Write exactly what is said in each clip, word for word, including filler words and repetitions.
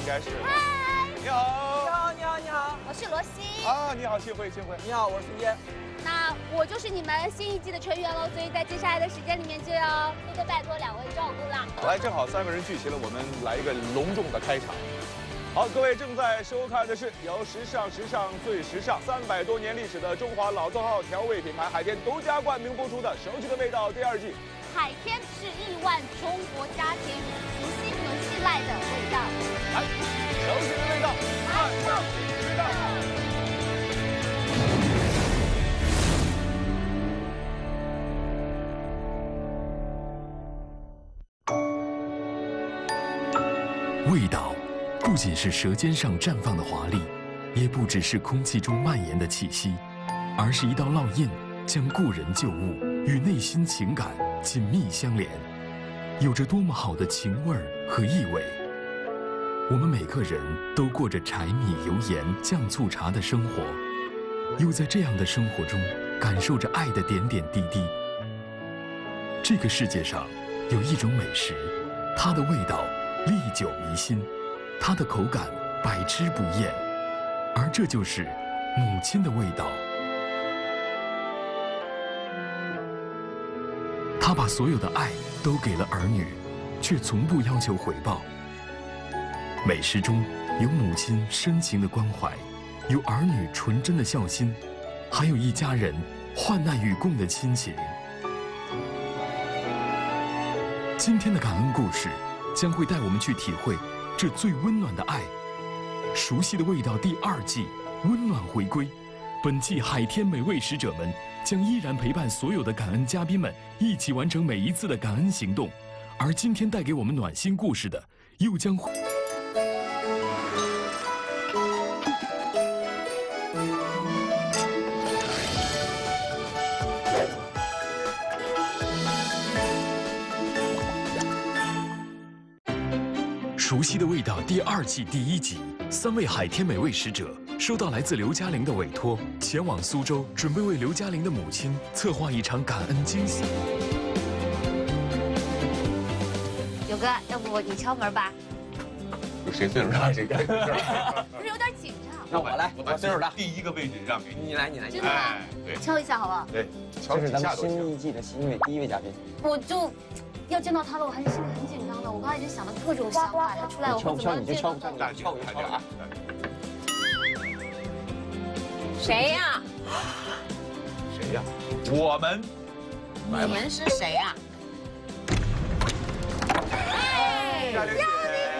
应该是。 嗨， 你好。 你好，你好，你好。 我是罗西。 啊，你好，幸会，幸会。 你好，我是孙坚。 那我就是你们新一季的成员喽，所以在接下来的时间里面就要多多拜托两位照顾啦。 来，正好三个人聚齐了，我们来一个隆重的开场。好，各位正在收看的是由时尚时尚最时尚三百多年历史的中华老字号调味品牌海天独家冠名播出的《熟悉的味道》第二季。 海天是亿万中国家庭熟悉又信赖的味道。 来，熟悉的味道，马上知道。 味道不仅是舌尖上绽放的华丽，也不只是空气中蔓延的气息，而是一道烙印，将故人旧物与内心情感紧密相连，有着多么好的情味儿和意味。我们每个人都过着柴米油盐酱醋茶的生活，又在这样的生活中感受着爱的点点滴滴。这个世界上有一种美食，它的味道历久弥新，它的口感百吃不厌，而这就是母亲的味道。她把所有的爱都给了儿女，却从不要求回报。美食中有母亲深情的关怀，有儿女纯真的孝心，还有一家人患难与共的亲情。今天的感恩故事将会带我们去体会这最温暖的爱。熟悉的味道第二季温暖回归，本季海天美味使者们将依然陪伴所有的感恩嘉宾们一起完成每一次的感恩行动，而今天带给我们暖心故事的又将会。熟悉的味道第二季第一集，三位海天美味使者收到来自刘嘉玲的委托，前往苏州，准备为刘嘉玲的母亲策划一场感恩惊喜。 勇哥，要不你敲门吧？ 有谁岁数大这个？ 不是有点紧张？ 那我来， 我把岁数大， 第一个位置让给你。 你来，你来，你真的吗？ 哎，对敲一下好不好？ 对，敲这是咱几下都们新行。 一季的新一位第一位嘉宾， 我就要见到他了，我还是心里很紧张的。我刚才已经想了各种想法，他出来我会怎么样见到他？ 大姐，大姐啊！ 谁呀？ 谁呀？我们。 你们是谁呀？ 哎， 嘉玲姐。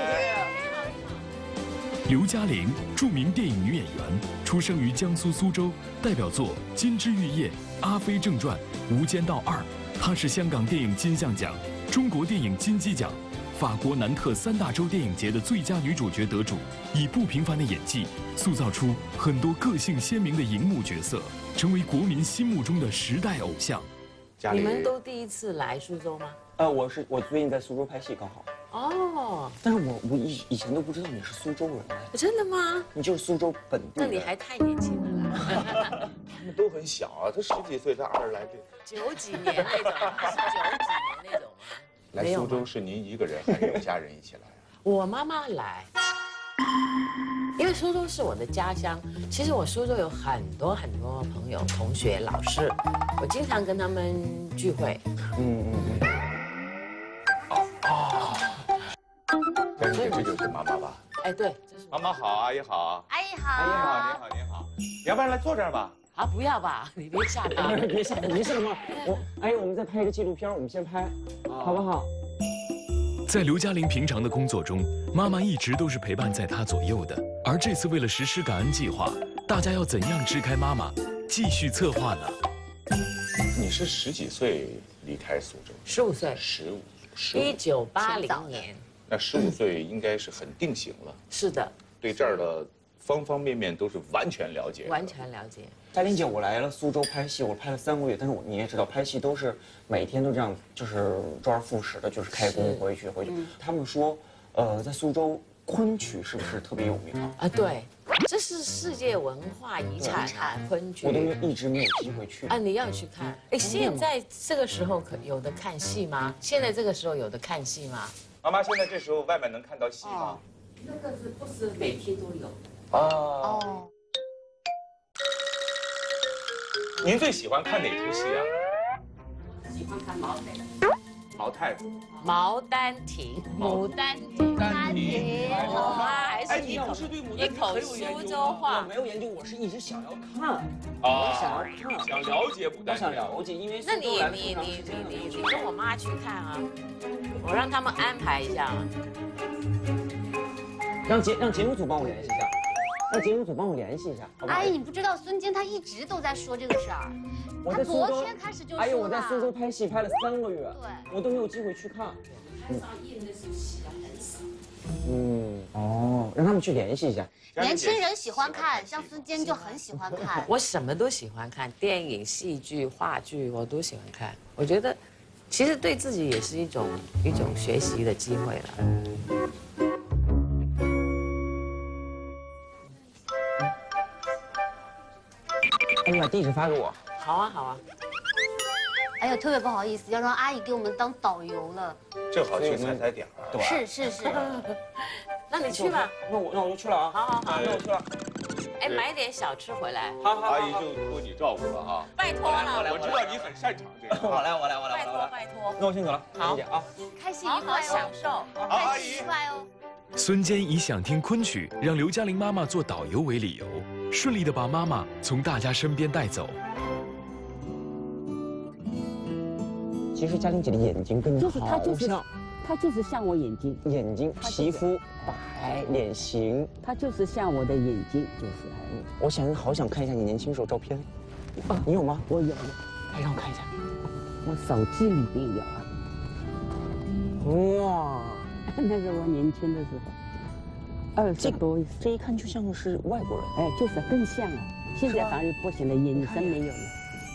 刘嘉玲，著名电影女演员，出生于江苏苏州，代表作《金枝玉叶》《阿飞正传》《无间道二》。她是香港电影金像奖、中国电影金鸡奖、法国南特三大洲电影节的最佳女主角得主，以不平凡的演技塑造出很多个性鲜明的荧幕角色，成为国民心目中的时代偶像。 你们都第一次来苏州吗？ 呃，我是我最近在苏州拍戏，刚好。 哦， 但是我我以以前都不知道你是苏州人哎， 真的吗？ 你就是苏州本地的。 那你还太年轻了啦。 他们都很小啊，他十几岁，他二十来岁。 九几年那种，是九几年那种吗？ 来苏州是您一个人，还是有家人一起来？ 我妈妈来，因为苏州是我的家乡。其实我苏州有很多很多朋友、同学、老师，我经常跟他们聚会。 嗯嗯嗯。 哦哦。嘉玲姐，这就是妈妈吧？ 哎，对，这是妈妈好，阿姨好。 阿姨阿姨好，您好。 好，您好。要不然来坐这儿吧？ 啊，不要吧，你别吓他。 别吓，没事吗？我哎，我们在拍一个纪录片，我们先拍，好不好？ 在刘嘉玲平常的工作中，妈妈一直都是陪伴在她左右的。而这次为了实施感恩计划，大家要怎样支开妈妈，继续策划呢？ 你是十几岁离开苏州？ 十五岁， 十五，十一五。 九八零年。 那十五岁应该是很定型了。 是的， 对这儿的方方面面都是完全了解。 完全了解。 嘉玲姐，我来了苏州拍戏，我拍了三个月，但是我你也知道，拍戏都是每天都这样，就是周而复始的，就是开工回去回去。他们说，呃，在苏州昆曲是不是特别有名啊？ 啊，对，这是世界文化遗产啊，昆曲。 我都没有一直没有机会去。 啊，你要去看。哎，现在这个时候可有的看戏吗？现在这个时候有的看戏吗？ 妈妈，现在这时候外面能看到戏吗？ 那个是不是每天都有？ 哦。 哦， 您最喜欢看哪出戏啊？ 喜欢看毛腿。 毛太太。 毛丹亭，牡丹亭， 丹亭， 我妈还哎， 是一口你不是对牡丹亭一口很有研苏究吗？ 州话我。没有研究，我是一直想要看， 啊， 我想要看， 想了解牡我丹亭。 想了解，因为那你苏州来了你你这么长时间了你你你跟我妈去看啊，我让他们安排一下啊。 让节让节目组帮我联系一下，让节目组帮我联系一下，好不好？ 阿姨，你不知道孙坚他一直都在说这个事儿， 我他在苏州昨天开始就说了。 哎呦，我在苏州拍戏拍了三个月， 对， 我都没有机会去看。 台上印的是戏很少。 嗯，哦，让他们去联系一下。 年轻人喜欢看，像孙坚就很喜欢看。 我什么都喜欢看，电影、戏剧、话剧我都喜欢看。我觉得，其实对自己也是一种一种学习的机会了。 哎，你把地址发给我。 好啊，好啊。 哎呦，特别不好意思，要让阿姨给我们当导游了。 正好去踩踩点儿。 对， 是是是， 那你去吧。 那我那我就去了啊。 好好好， 那我去了。 哎，买点小吃回来， 好好， 阿姨就托你照顾了啊。 拜托了， 我知道你很擅长这个。 我来，我来，我来， 拜托我来。 拜托。 那我先走了， 好姐啊。 开心好好愉快享哦， 受。 好，阿开心姨愉快哦。 孙坚以想听昆曲让刘嘉玲妈妈做导游为理由，顺利的把妈妈从大家身边带走。 其实嘉玲姐的眼睛跟你就是她就是好像， 她就是像我眼睛， 眼睛、皮肤白，脸型。 她就是像我的眼睛，就是。 我想好想看一下你年轻时候照片。啊，你有吗？ 我有， 哎，让我看一下。 我手机里面有啊， 哇， 那是我年轻的时候，二十多岁， 这一看就像是外国人。 哎，就是更像了。现在反而不行了，眼神没有了。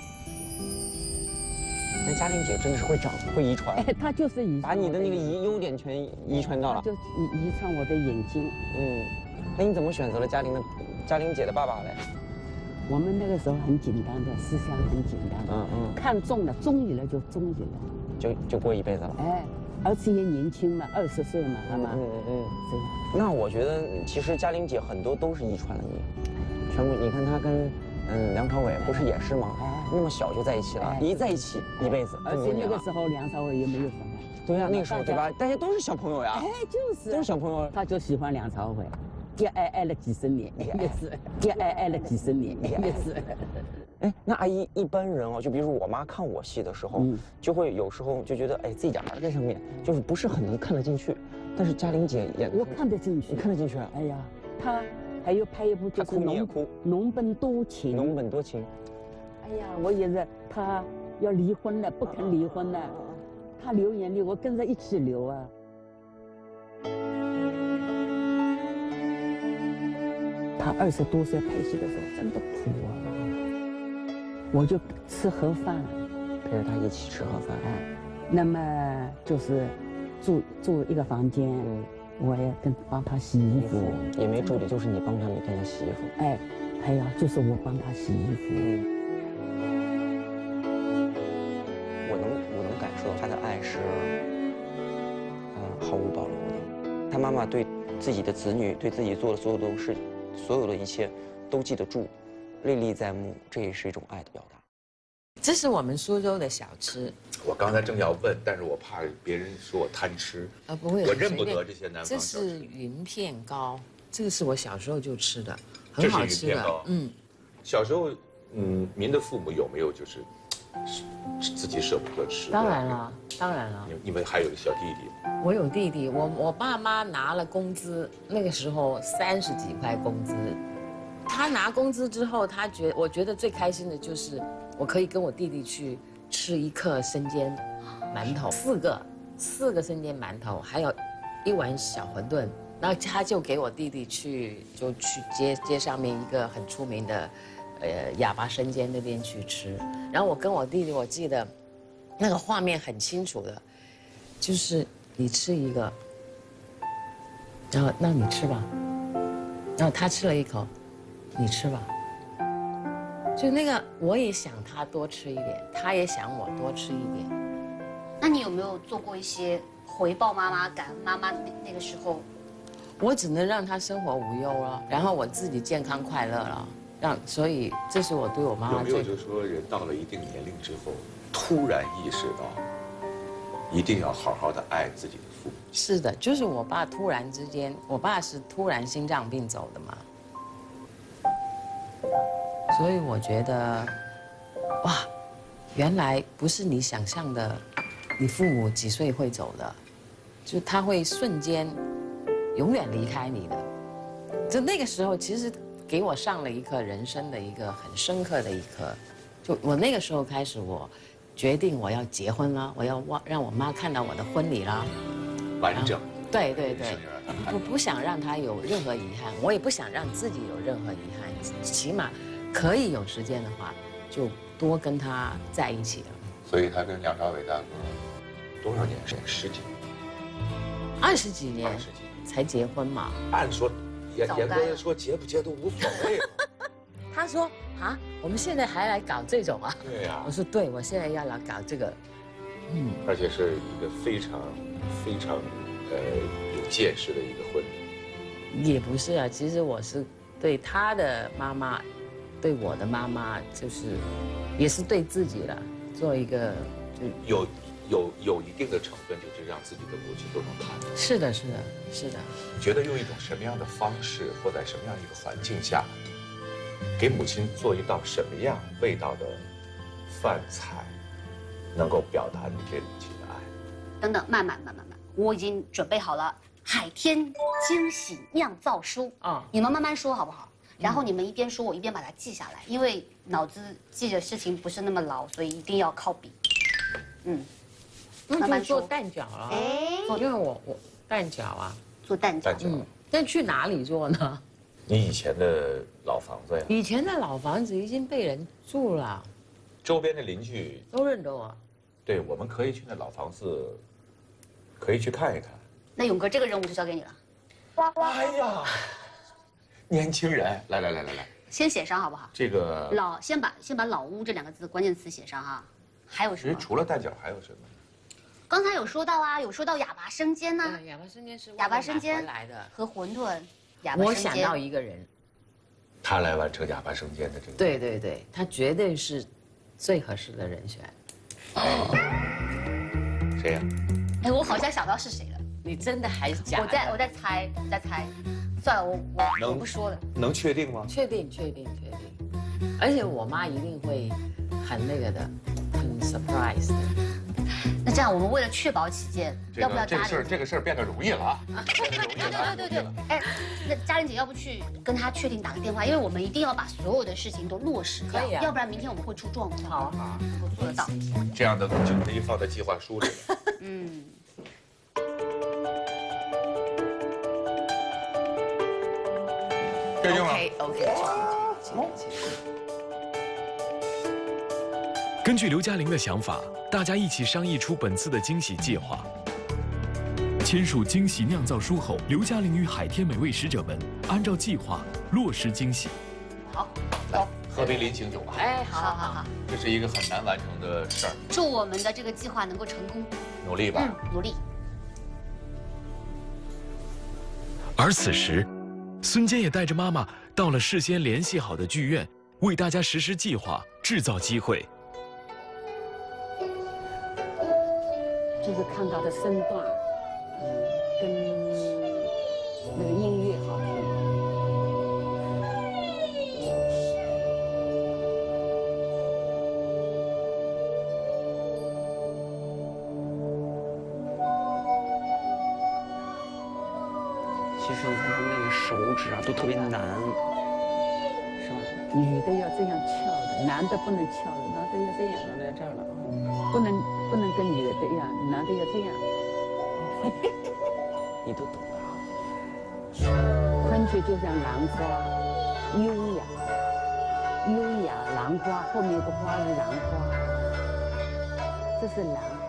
那嘉玲姐真的是会长，会遗传， 哎，她就是遗把你的那个遗优点全遗传到了。 就遗遗传我的眼睛。 嗯，那你怎么选择了嘉玲的嘉玲姐的爸爸嘞？ 我们那个时候很简单的，思想很简单， 嗯嗯， 看中了，中意了就中意了， 就就过一辈子了。 哎，而且也年轻嘛，二十岁嘛，妈妈， 嗯嗯。 这样。 那我觉得其实嘉玲姐很多都是遗传了你，全部你看她跟嗯梁朝伟不是也是吗？那么小就在一起了，一在一起一辈子。 而且那个时候梁朝伟也没有什么。 对呀，那个时候对吧？大家都是小朋友呀， 哎，就是都是小朋友。 他就喜欢梁朝伟，也爱爱了几十年，也是，也爱爱了几十年，也是。 哎，那阿姨一般人哦，就比如说我妈看我戏的时候， 嗯就会有时候就觉得哎自己的儿在上面，就是不是很能看得进去。但是嘉玲姐演， 我看得进去， 你看得进去啊？ 哎呀，他还有拍一部就是她哭你也农哭， 农本多情。 农本多情。 哎呀，我也是，他要离婚了，不肯离婚了，他流眼泪，我跟着一起流啊。他二十多岁拍戏的时候真的苦啊，我就吃盒饭， 陪着她一起吃盒饭。 哎，那么就是住住一个房间， 嗯， 我也跟帮他洗衣服， 也没助理，就是你帮她每天的洗衣服。 哎，还有就是我帮他洗衣服。 嗯。我能我能感受到他的爱是，嗯，毫无保留的。他妈妈对自己的子女，对自己做的所有的事，所有的一切都记得住，历历在目，这也是一种爱的表达。 这是我们苏州的小吃。 我刚才正要问，但是我怕别人说我贪吃， 啊，不会， 我认不随便得这些南这方小吃。 是云片糕，这个是我小时候就吃的， 这是云很好吃片糕的。嗯， 小时候，嗯，您的父母有没有就是是自己舍不得吃？ 当然了，当然了。 你你们还有个小弟弟， 我有弟弟，我我爸妈拿了工资，那个时候三十几块工资。他拿工资之后，他觉我觉得最开心的就是我可以跟我弟弟去吃一克生煎馒头，四个四个生煎馒头，还有一碗小馄饨。然后他就给我弟弟去就去街街上面一个很出名的，呃哑巴生煎那边去吃。然后我跟我弟弟，我记得那个画面很清楚的，就是你吃一个，然后那你吃吧，然后他吃了一口，你吃吧。就那个我也想他多吃一点，他也想我多吃一点。 那你有没有做过一些回报妈妈、感恩妈妈那那个时候？ 我只能让他生活无忧了，然后我自己健康快乐了，让所以这是我对我妈妈有没有最就是说人到了一定年龄之后，突然意识到，一定要好好的爱自己的父母？ 是的，就是我爸突然之间，我爸是突然心脏病走的嘛，所以我觉得，哇，原来不是你想象的，你父母几岁会走的，就他会瞬间永远离开你的。就那个时候，其实给我上了一课人生的一个很深刻的一课。就我那个时候开始，我决定我要结婚了，我要让我妈看到我的婚礼了。 完整。 对对对，不不想让她有任何遗憾，我也不想让自己有任何遗憾，起码可以有时间的话，就多跟她在一起了。 所以他跟梁朝伟大哥多少年时间？十几年。 二十几年。 二十几年才结婚嘛。 按说，严严格说结不结都无所谓。 他说啊，我们现在还来搞这种啊？ 对呀。 我说对，我现在要来搞这个。嗯。 而且是一个非常非常呃有见识的一个婚礼。 也不是啊，其实我是对他的妈妈，对我的妈妈，就是也是对自己了，做一个就有有有一定的成分，就是让自己的母亲都能看到。 是的，是的，是的。 你觉得用一种什么样的方式，或在什么样一个环境下，给母亲做一道什么样味道的饭菜，能够表达你对母亲的爱？ 等等，慢慢慢慢慢，我已经准备好了海天惊喜酿造书啊，你们慢慢说好不好？然后你们一边说，我一边把它记下来，因为脑子记的事情不是那么牢，所以一定要靠笔。嗯， 慢慢做蛋饺啊， 哎， 因为我我蛋饺啊， 做蛋饺。 蛋饺。嗯， 但去哪里做呢？ 你以前的老房子呀？ 以前的老房子已经被人住了， 周边的邻居都认得我。 对，我们可以去那老房子，可以去看一看。 那勇哥，这个任务就交给你了。 哎呀，年轻人，来来来来来， 先写上好不好？ 这个老，先把先把老屋这两个字关键词写上哈。还有什么？ 除了蛋饺还有什么？ 刚才有说到啊，有说到哑巴生煎呐。 哑巴生煎是哑巴生煎来的， 和馄饨。哑巴生煎。 我想到一个人， 他来完成哑巴生煎的这个。 对对对，他绝对是最合适的人选。 谁呀？ 哎，我好像想到是谁了。 你真的还是假的？ 我在我在猜，我在猜。算了，我我我不说了。 能确定吗？ 确定，确定，确定。而且我妈一定会很那个的，很 surprise 的。 那这样，我们为了确保起见，要不要这个事儿这个事儿变得容易了啊？ 对对对对对。哎，那嘉玲姐要不去跟她确定打个电话，因为我们一定要把所有的事情都落实掉，要不然明天我们会出状况。 好啊， 我做得到。 这样的就可以放在计划书里了。 嗯。 确定了。 OK OK， 根据刘嘉玲的想法，大家一起商议出本次的惊喜计划。签署惊喜酿造书后，刘嘉玲与海天美味使者们按照计划落实惊喜。 好， 来喝杯林醒酒吧。 哎，好好好好， 这是一个很难完成的事儿。 祝我们的这个计划能够成功， 努力吧。 嗯，努力。 而此时，孙坚也带着妈妈到了事先联系好的剧院，为大家实施计划，制造机会。 就是看到的身段，嗯，跟那个音乐好听。 其实你看他那个手指啊，都特别难，是吧？ 女的要这样翘的，男的不能翘的，男的要这样的在这儿了，不能不能跟女的这样，男的要这样。 你都懂的啊。 昆曲就像兰花，优雅，优雅兰花，后面有个花是兰花，这是兰花。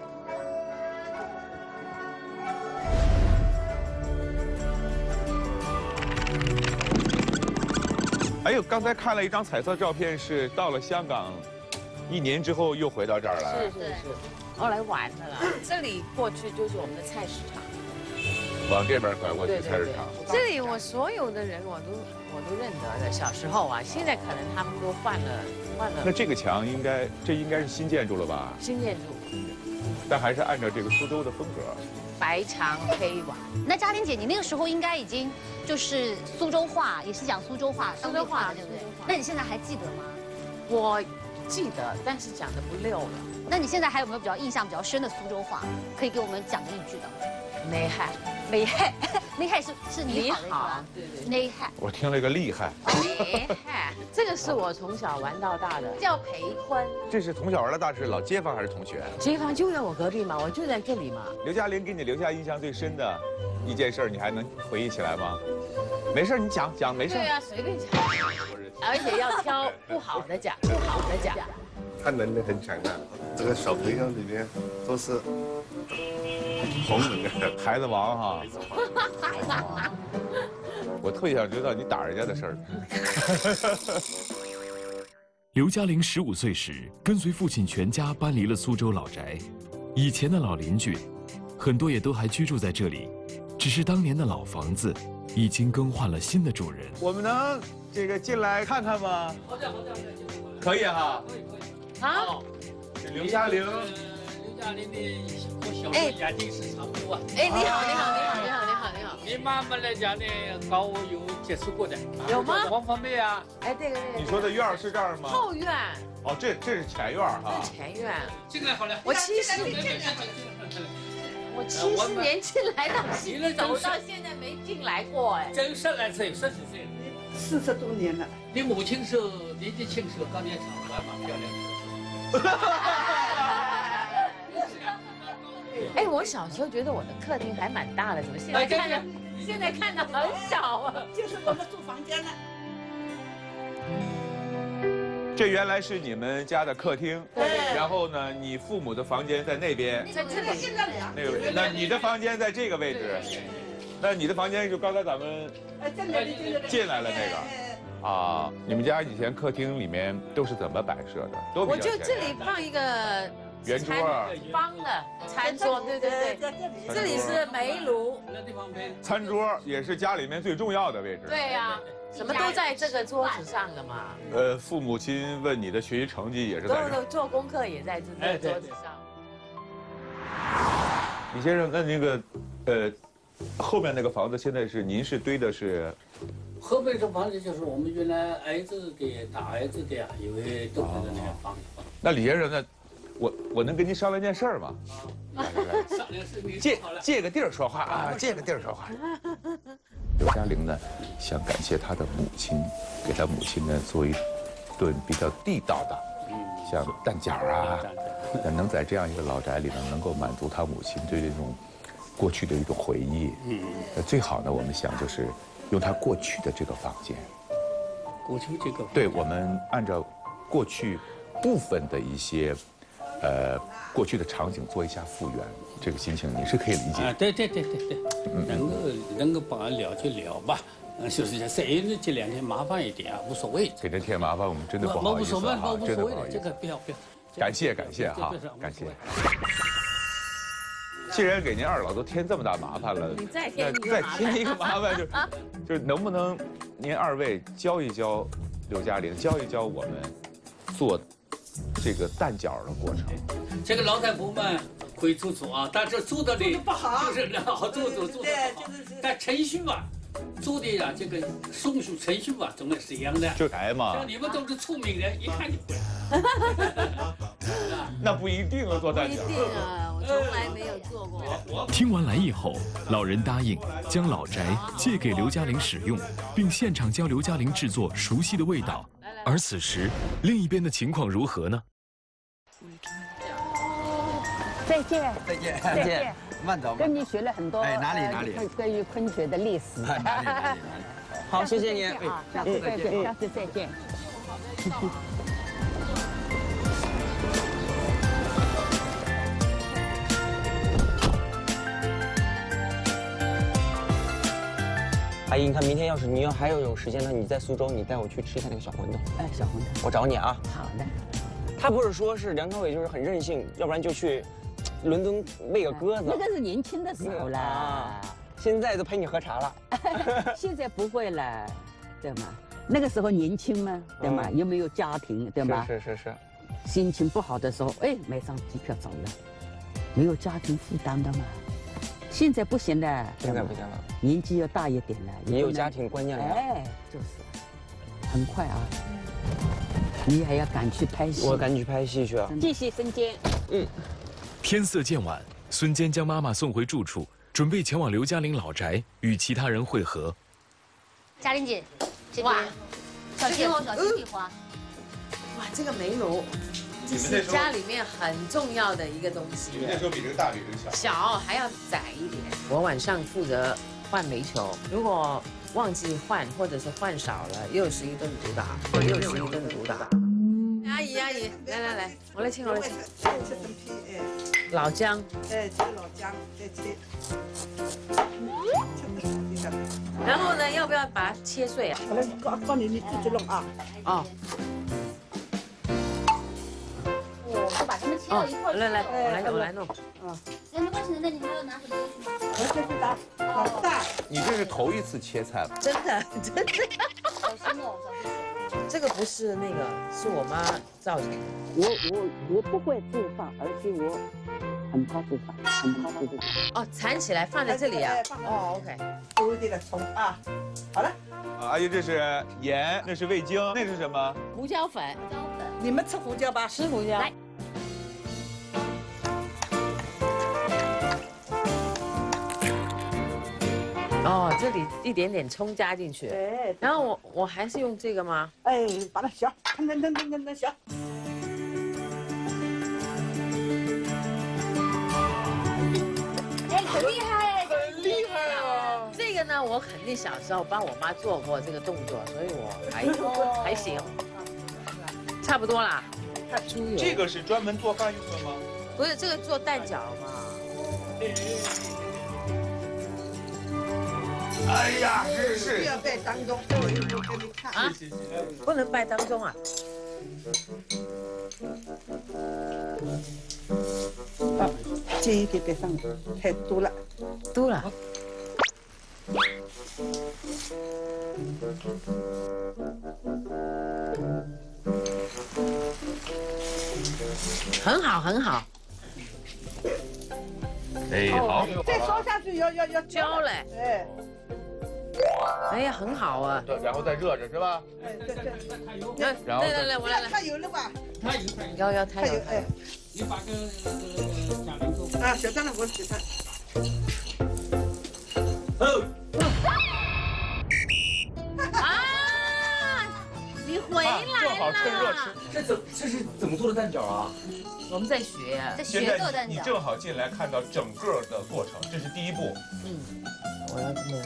哎呦，刚才看了一张彩色照片，是到了香港，一年之后又回到这儿来。 是是是，后来晚的了。这里过去就是我们的菜市场。 往这边拐过去菜市场。 这里我所有的人我都我都认得的，小时候啊，现在可能他们都换了换了。 那这个墙应该这应该是新建筑了吧？ 新建筑， 但还是按照这个苏州的风格。 白墙黑瓦。 那嘉玲姐，你那个时候应该已经就是苏州话，也是讲苏州话、 苏州话的，对不对？那你现在还记得吗？ 我记得，但是讲的不溜了。 那你现在还有没有比较印象比较深的苏州话，可以给我们讲个一句的？ 厉害， 厉害，厉害是是你好的意思吧？ 对对。 厉害， 我听了一个厉害。 厉害，这个是我从小玩到大的，叫裴坤。 这是从小玩到大，是老街坊还是同学？ 街坊就在我隔壁嘛，我就在这里嘛。 刘嘉玲给你留下印象最深的一件事，你还能回忆起来吗？没事，你讲讲，没事。 对啊，随便讲，而且要挑不好的讲，不好的讲。 他能力很强大，这个小朋友里面都是红人的孩子王哈。我特别想知道你打人家的事儿。 刘嘉玲十五岁时，跟随父亲全家搬离了苏州老宅。以前的老邻居，很多也都还居住在这里，只是当年的老房子已经更换了新的主人。 我们能这个进来看看吗？ 好的，好的， 可以哈。 可以，可以。 啊？ 刘嘉玲。 刘嘉玲的和小的眼睛是差不多。 哎，你好，你好，你好，你好，你好，你好。 你妈妈来讲呢，跟我有接触过的。 有吗？ 王芳妹啊。 哎，对对对。 你说的院儿是这儿吗？ 后院。 哦，这这是前院哈。 这是前院。 进来好了。 我七十年，我七十年进来到现在，走到现在没进来过哎。 真十来岁，十几岁。 四十多年了。 你母亲时候年纪轻时候，钢铁厂还蛮漂亮的。 哎，我小时候觉得我的客厅还蛮大的，怎么现在看着现在看着很小啊？ 就是我们住房间了。 这原来是你们家的客厅， 对。 然后呢，你父母的房间在那边， 在这里。 那个位置，那你的房间在这个位置，那你的房间就刚才咱们进来了那个。啊，你们家以前客厅里面都是怎么摆设的？都我就这里放一个圆桌， 方的餐桌，对对对，这里是煤炉， 餐桌也是家里面最重要的位置。 对呀，什么都在这个桌子上的嘛。 呃，父母亲问你的学习成绩也是在这。 做做功课也在这个桌子上。 李先生，那那个，呃，后面那个房子现在是您是堆的是？ 河北这房子就是我们原来儿子给大儿子的呀，因为都在那个房子。 那李先生，那我我能跟您商量件事儿吗？ 啊，商量事你借借个地儿说话啊，借个地儿说话。刘嘉玲呢，想感谢她的母亲，给她母亲呢做一顿比较地道的，像蛋饺啊，能在这样一个老宅里呢，能够满足她母亲对这种过去的一种回忆。嗯，那最好呢，我们想就是。用他过去的这个房间， 过去这个对，我们按照过去部分的一些，呃，过去的场景做一下复原，这个心情你是可以理解。 啊，对对对对对，能够能够帮他聊就聊吧，嗯，就是这谁呢这两天麻烦一点啊，无所谓。 给人添麻烦，我们真的不好意思啊，真的不好意思。 这个不要不要。 感谢感谢哈，感谢。既然给您二老都添这么大麻烦了， 你再添一个再添一个麻烦就，就是能不能您二位教一教刘嘉玲，教一教我们做这个蛋饺的过程。 这个老太婆们可以做做啊，但是做的呢不好， 就是好做做做的不好，但程序嘛。做的呀，这个送书程序嘛，总归是一样的。 就来嘛。 像你们都是聪明人，一看就会。 那不一定啊，做蛋饺。 不一定啊，我从来没有做过。 听完来意后，老人答应将老宅借给刘嘉玲使用，并现场教刘嘉玲制作熟悉的味道。而此时，另一边的情况如何呢？ 再见， 再见，再见。慢走， 跟你学了很多， 哎，哪里哪里？ 关于昆曲的历史。 哪里哪里哪里？ 好，谢谢你， 啊，下次再见，下次再见。 阿姨，你看明天要是你要还要有时间呢，你在苏州，你带我去吃一下那个小馄饨。 哎，小馄饨， 我找你啊。 好的。 他不是说是梁朝伟就是很任性，要不然就去伦敦喂个鸽子。 那个是年轻的时候啦。 现在都陪你喝茶了。 现在不会了，对吗？那个时候年轻嘛，对吗？又没有家庭，对吗？ 是是是。 心情不好的时候，哎，买张机票走了，没有家庭负担的嘛。现在不行了， 现在不行了， 年纪要大一点了， 也有家庭观念了。 哎，就是，很快啊。你还要赶去拍戏？ 我赶紧去拍戏去啊！ 谢谢孙坚。 嗯。 天色渐晚，孙坚将妈妈送回住处，准备前往刘嘉玲老宅与其他人会合。 嘉玲姐，这边小心哦，小心地滑。 哇，这个煤炉，这是家里面很重要的一个东西。 你们那时候比这个大，比这个小。 小还要窄一点。我晚上负责换煤球，如果忘记换或者是换少了，又是一顿毒打，又是一顿毒打。阿姨阿姨，来来来，我来切我来切。 切成片，哎。 老姜。 哎，切老姜，再切。 然后呢，要不要把它切碎啊？ 好了，告告你，你自己弄啊。 哦。 我就把它们切到一块儿。 来来，我来我来弄。 啊。 哎，没关系，那你还要拿什么东西吗？ 我这是打老大。 你这是头一次切菜吧？ 真的真的。 小心哦，小心。 这个不是那个，是我妈造成的。 我我我不会做饭，而且我很怕做饭，很怕做饭。 哦，缠起来放在这里啊？哦 ，OK。 多一点的葱啊，好了。 啊，阿姨，这是盐，那是味精，那是什么？ 胡椒粉。 胡椒粉。 你们吃胡椒吧？ 吃胡椒。来。哦，这里一点点葱加进去。 对。 然后我我还是用这个吗？ 哎，把它小，腾腾腾腾腾腾小。 哎，很厉害， 很厉害啊！ 这个呢，我肯定小时候帮我妈做过这个动作，所以我还还行，差不多啦。猪油。 这个是专门做饭用的吗？ 不是，这个做蛋饺嘛。 哎呀，真是！ 不要在当中，我给你看啊，不能拜当中啊。 啊，煎一点点上，太多了， 多了。很好，很好。 哎，好。 再烧下去要要要焦嘞。 哎。 哎呀，很好啊。 对，然后再热着是吧？ 哎，对对。 来， 然后来来来，我来来。 太油了吧？ 太油太油。 要要太油。 哎。 你把个小铃做。 啊，小张的我喜欢。 哦。 啊！你回来了。 正好趁热吃。 这怎这是怎么做的蛋饺啊？ 我们在学呀， 在学做蛋饺。 你正好进来看到整个的过程，这是第一步。 嗯，我要这么。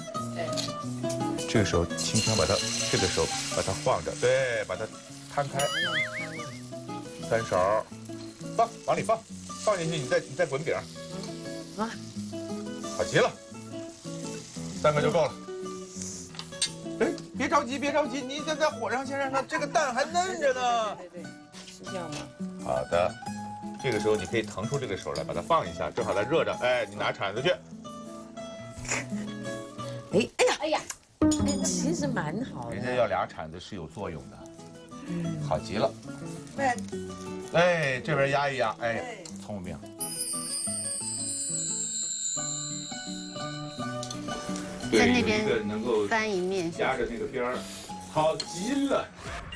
这个时候轻轻把它，这个时候把它晃着，对，把它摊开，三勺，放往里放，放进去，你再你再滚饼， 啊， 好极了，三个就够了。哎，别着急，别着急，你再在火上先让它这个蛋还嫩着呢。 对对对，是这样吗？ 好的，这个时候你可以腾出这个手来，把它放一下，正好它热着，哎，你拿铲子去。 哎哎呀哎呀，其实蛮好的。 人家要俩铲子是有作用的，好极了。 哎， 哎，这边压一压，哎，聪明。 在那边一个能够翻一面， 压着那个边儿，好极了。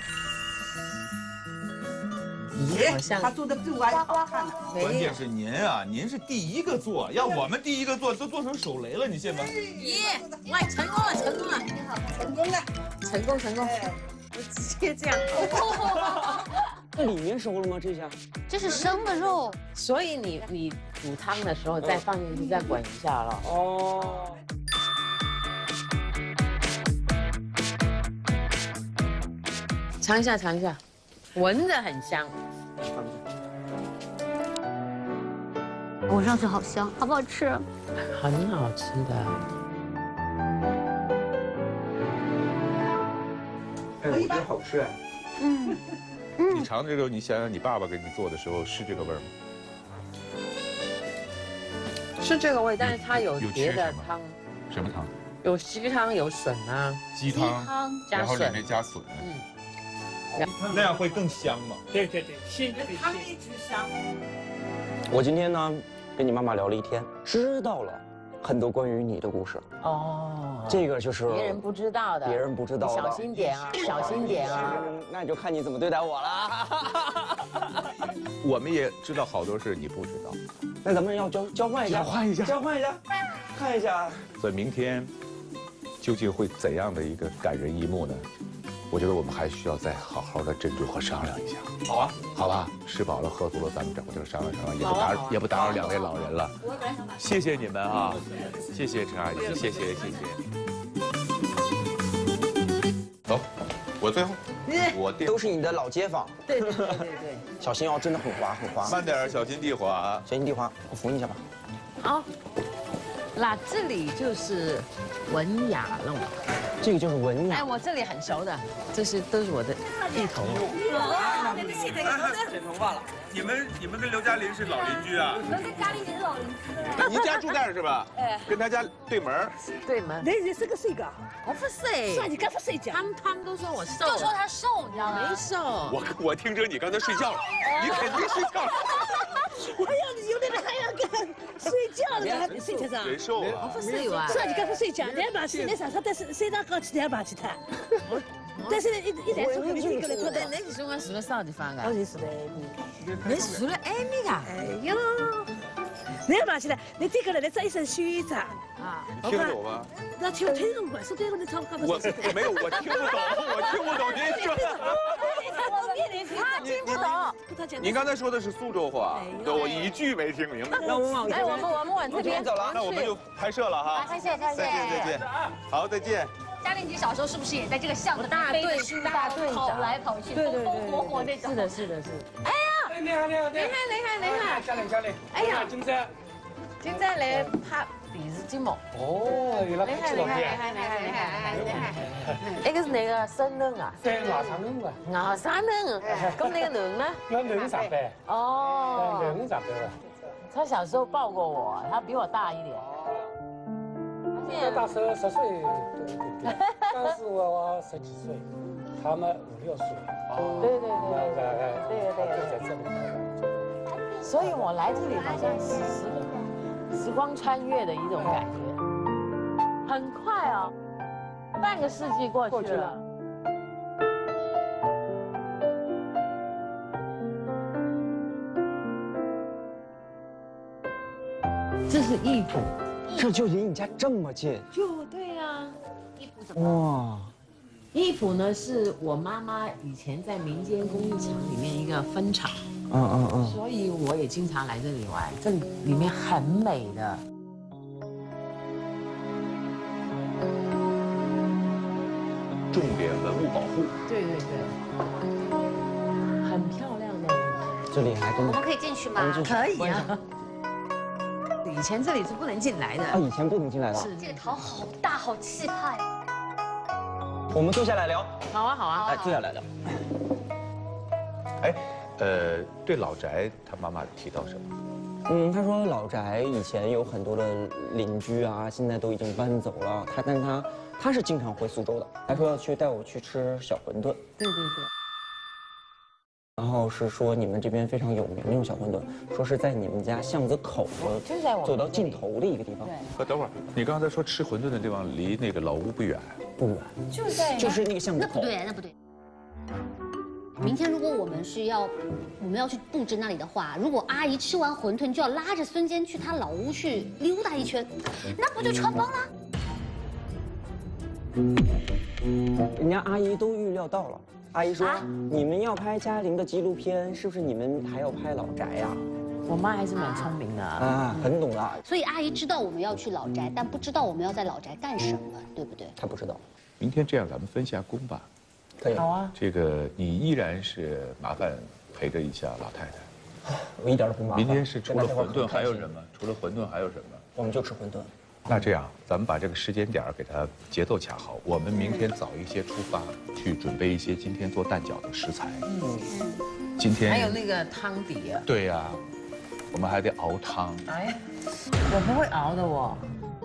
咦，他做的比我还好看呢。 关键是您啊，您是第一个做，要我们第一个做都做成手雷了，你信吗？ 耶，喂，成功了，成功了， 成功了， 成功成功，我直接这样。 这里面熟了吗？这下？ 这是生的肉， 所以你你煮汤的时候再放进去，再滚一下了。 哦。 尝一下，尝一下，闻着很香。 闻上去好香，好不好吃？ 很好吃的。 哎，我觉得好吃哎。 嗯。 你尝这个，你想想你爸爸给你做的时候是这个味儿吗？ 是是这个味，但是它有别的汤。 什么汤？ 有鸡汤，有笋啊。 鸡汤，然后里面加笋。 嗯，那样会更香吗？ 对对对，鲜对汤一直香。 我今天呢，跟你妈妈聊了一天，知道了很多关于你的故事。 哦， 这个就是别人不知道的， 别人不知道的， 小心点啊，小心点啊。 那就看你怎么对待我了。 我们也知道好多事你不知道， 那咱们要交交换一下， 交换一下， 交换一下，看一下。 所以明天究竟会怎样的一个感人一幕呢？我觉得我们还需要再好好的斟酌和商量一下。 好啊， 好吧，吃饱了喝足了，咱们找个地儿商量商量，也不打也不打扰两位老人了。谢谢你们啊，谢谢陈阿姨，谢谢谢谢。走，我最后，我都是你的老街坊。 对对对对对， 小心哦，真的很滑很滑。 慢点，小心地滑， 小心地滑，我扶你一下吧。 好，那这里就是文雅弄。 这个就是文雅。 哎，我这里很熟的，这是都是我的一头。 剪头发了。你们你们跟刘嘉玲是老邻居啊？ 我跟嘉玲也是老邻居。 您家住这儿是吧？哎，跟他家对门。 对门。 你认识个谁个？ 我不睡。 是你刚不睡觉？ 他们他们都说我瘦。 就说他瘦，你知道吗？ 没瘦。 我我听着你刚才睡觉了，你肯定睡觉了。 我要你有那个还要干睡觉了，你睡觉上？ 人瘦了。 我不睡哇。 是你刚不睡觉，你还把起那啥啥，但是睡到高起来把起他。但是一一旦说你这个来， 但你是我住咗啥地方噶？ 我认识的你住咗艾米噶？ 哎呦，你要把起来，你这个人你这一身虚着啊？ 你听懂吗？ 那听听懂不？是对你超不我我没有，我听不懂，我听不懂您说。 他听不懂。 您刚才说的是苏州话，对，我一句没听明白。 那我们往哎，我们我们往这边走了， 那我们就拍摄了哈。 拍摄拍摄。 再见再见，好再见。 嘉玲姐小时候是不是也在这个巷子大队大队长跑来跑去，风风火火那种？ 是的，是的，是。 哎呀，你好你好， 你好你好你好， 嘉玲嘉玲， 哎呀， 今仔今仔嚟拍電視節目。 哦，原來你好你好你好你好你好你好，呢個是你嘅新娘啊？ 對，牙生娘啊。 牙生娘，咁你嘅娘呢？ 我娘十嘅。 哦。 娘十嘅。 他小時候抱過我，他比我大一點。 我大十十歲，對對對。當時我我十幾歲，他們五六歲。 哦。對對對。對對對。 就在這裡。 所以我來這裡好像時時光穿越的一種感覺，很快啊，半個世紀過去了。這是衣服。 这就离你家这么近， 就对呀。 衣服怎么？ 哇！ 衣服呢是我妈妈以前在民间工艺厂里面一个分厂， 嗯嗯嗯， 所以我也经常来这里玩。这里面很美的。 重点文物保护。 对对对，很漂亮的。 这里还跟我们可以进去吗？ 可以啊。以前这里是不能进来的啊，以前不能进来的。 是这个桃好大，好气派。 我们坐下来聊。 好啊，好啊， 来坐下来聊。 哎，呃，对老宅，他妈妈提到什么？ 嗯，他说老宅以前有很多的邻居啊，现在都已经搬走了。他，但是他他是经常回苏州的。他说要去带我去吃小馄饨。 对对对。 然后是说你们这边非常有名那种小馄饨，说是在你们家巷子口的， 就在我走到尽头的一个地方。 对。等会儿，你刚才说吃馄饨的地方离那个老屋不远？ 不远， 就在就是那个巷子口。 那不对，那不对。明天如果我们是要我们要去布置那里的话，如果阿姨吃完馄饨就要拉着孙坚去她老屋去溜达一圈，那不就穿帮了？ 人家阿姨都预料到了。阿姨说：“啊、你们要拍嘉玲的纪录片，是不是你们还要拍老宅呀、啊？” 我妈还是蛮聪明的啊，很懂的。 所以阿姨知道我们要去老宅，但不知道我们要在老宅干什么，对不对？ 她不知道。 明天这样，咱们分下工吧。 可以。 好啊。 这个你依然是麻烦陪着一下老太太。 我一点都不麻烦。 明天是除了馄饨还有什么？除了馄饨还有什么？ 我们就吃馄饨。 那这样，咱们把这个时间点给它节奏卡好。我们明天早一些出发，去准备一些今天做蛋饺的食材。嗯，今天还有那个汤底啊。 对呀、啊， 我们还得熬汤。 哎呀，我不会熬的我。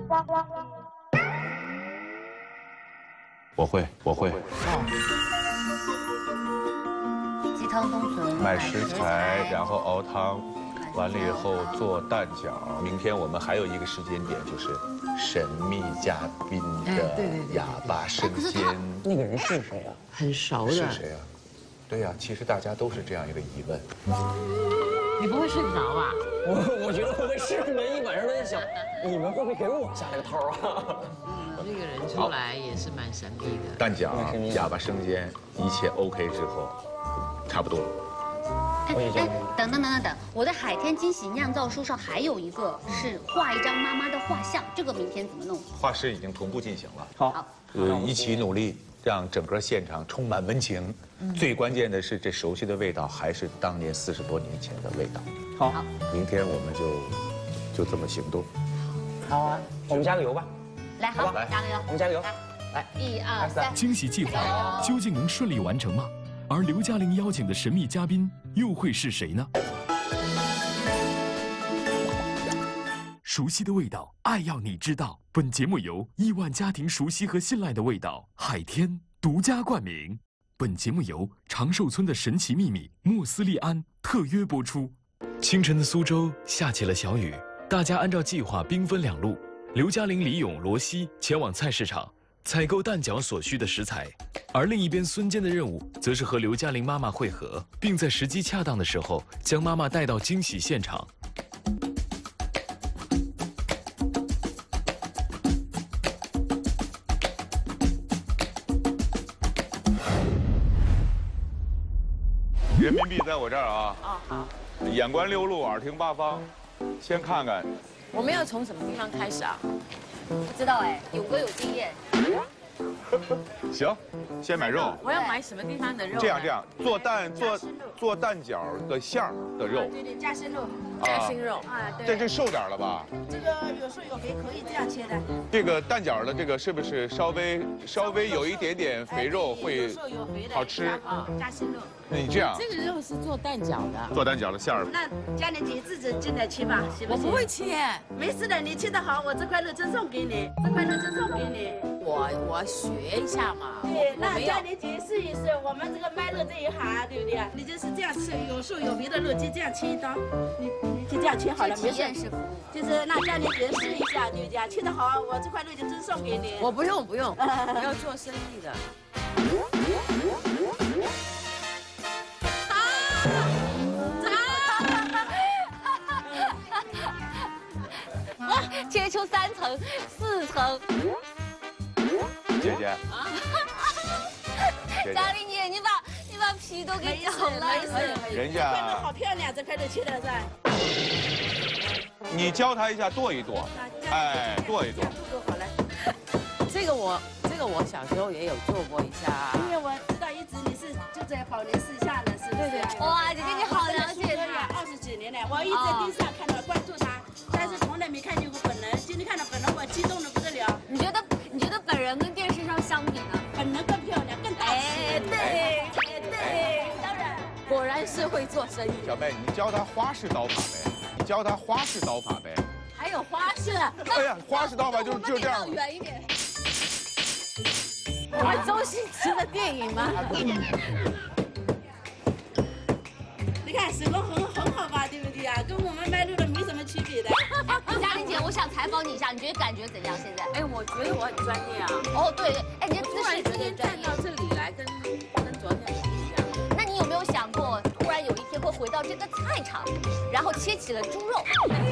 我会，我会。 鸡汤冬笋， 买食材，然后熬汤，完了以后做蛋饺。明天我们还有一个时间点，就是神秘嘉宾的哑巴升仙。 那个人是谁啊？ 很熟的。 是谁啊？对呀，其实大家都是这样一个疑问。 你不会睡不着吧？ 我我觉得我在失眠一晚上都在想，你们会不会给我下了个套啊？ 这个人出来也是蛮神秘的。 蛋饺、哑巴升仙，一切 OK 之后，差不多。 哎哎，等等等等等，我的海天惊喜酿造书上还有一个是画一张妈妈的画像，这个明天怎么弄？ 画师已经同步进行了。 好， 呃，一起努力，让整个现场充满温情。最关键的是，这熟悉的味道还是当年四十多年前的味道。 好， 明天我们就就这么行动。 好啊，我们加个油吧。 来，好，加个油， 我们加个油。来， 一二三。 惊喜计划究竟能顺利完成吗？而刘嘉玲邀请的神秘嘉宾又会是谁呢？熟悉的味道，爱要你知道。本节目由亿万家庭熟悉和信赖的味道海天独家冠名。本节目由长寿村的神奇秘密莫斯利安特约播出。清晨的苏州下起了小雨，大家按照计划兵分两路。刘嘉玲、李勇、罗西前往菜市场采购蛋饺所需的食材，而另一边孙坚的任务则是和刘嘉玲妈妈会合，并在时机恰当的时候将妈妈带到惊喜现场。 人民币在我这儿啊。 哦，好。 眼观六路，耳听八方，先看看。 我们要从什么地方开始啊？ 不知道哎，勇哥有经验。 行，先买肉。 我要买什么地方的肉？ 这样这样，做蛋做做蛋饺的馅儿的肉。 对对，夹心肉。 夹心肉啊，对。 这这瘦点了吧？ 这个有瘦有肥，可以这样切的。 这个蛋饺的这个是不是稍微稍微有一点点肥肉会好吃？ 啊，夹心肉。 那你这样， 这个肉是做蛋饺的。 做蛋饺的馅儿。 那嘉玲姐自己进来切吧，行不行？ 我不会切。 没事的，你切得好，我这块肉赠送给你，这块肉赠送给你。 我我学一下嘛。 对，那嘉玲姐试一试，我们这个卖肉这一行，对不对？你就是这样吃，有瘦有肥的肉就这样切一刀，你你就这样切好了，没事。就是让嘉玲姐试一下，对不对？切得好，我这块肉就赠送给你。 我不用不用，我要做生意的。 哇，切出三层、四层。 姐姐。 嘉玲姐，你把你把皮都给咬了。 人家这块肉好漂亮，这块肉切的是。 你教他一下剁一剁，哎，剁一剁。 剁好了。 这个我这个我小时候也有做过一下。 因为我知道一直你是就在宝林市下的，是不是？ 对对。哇，姐姐你好了解他。二十几年了，我一直在电视上看到关注他，但是从来没看见过本人。今天看到本人，我激动的不得了。 你觉得你觉得本人跟电视上相比呢？ 本人更漂亮，更大气。 哎，对，对， 当然。 果然是会做生意。 小妹，你教他花式刀法呗，你教他花式刀法呗。 还有花式。 哎呀，花式刀法就是就这样。 远一点。 我们周星驰的电影吗？ 你看手工很很好吧，对不对呀？跟我们卖肉的没什么区别的。 嘉玲姐，我想采访你一下，你觉得感觉怎样？现在？ 哎，我觉得我很专业啊。 哦，对对，哎，你的姿势今天站到这里来，跟跟昨天不一样。 那你有没有想过，突然有一天会回到这个菜场，然后切起了猪肉？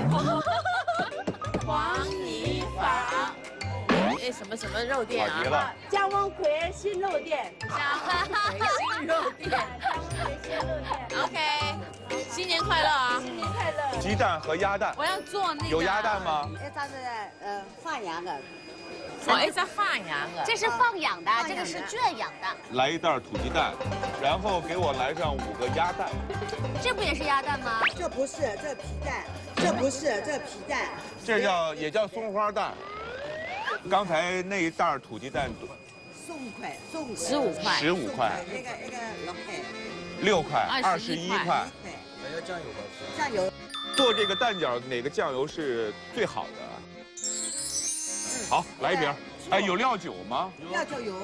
黄泥坊。 哎，什么什么肉店啊？ 江温奎新肉店。 江温奎新肉店。 江温奎新肉店。 OK， 新年快乐啊！ 新年快乐。 鸡蛋和鸭蛋。 我要做那个。 有鸭蛋吗？ 哎，它是呃放羊的。 哦，哎，这放羊的。 这是放养的，这个是圈养的。 来一袋土鸡蛋，然后给我来上五个鸭蛋。 这不也是鸭蛋吗？ 这不是，这皮蛋。这不是，这皮蛋。 这叫也叫松花蛋。刚才那一袋土鸡蛋多？ 十五块，十五十五块， 十五块。 那个那个六块。 六块，二十一块。 还要酱油吗？酱油。 做这个蛋饺哪个酱油是最好的？好，来一瓶。哎，有料酒吗？ 料酒有。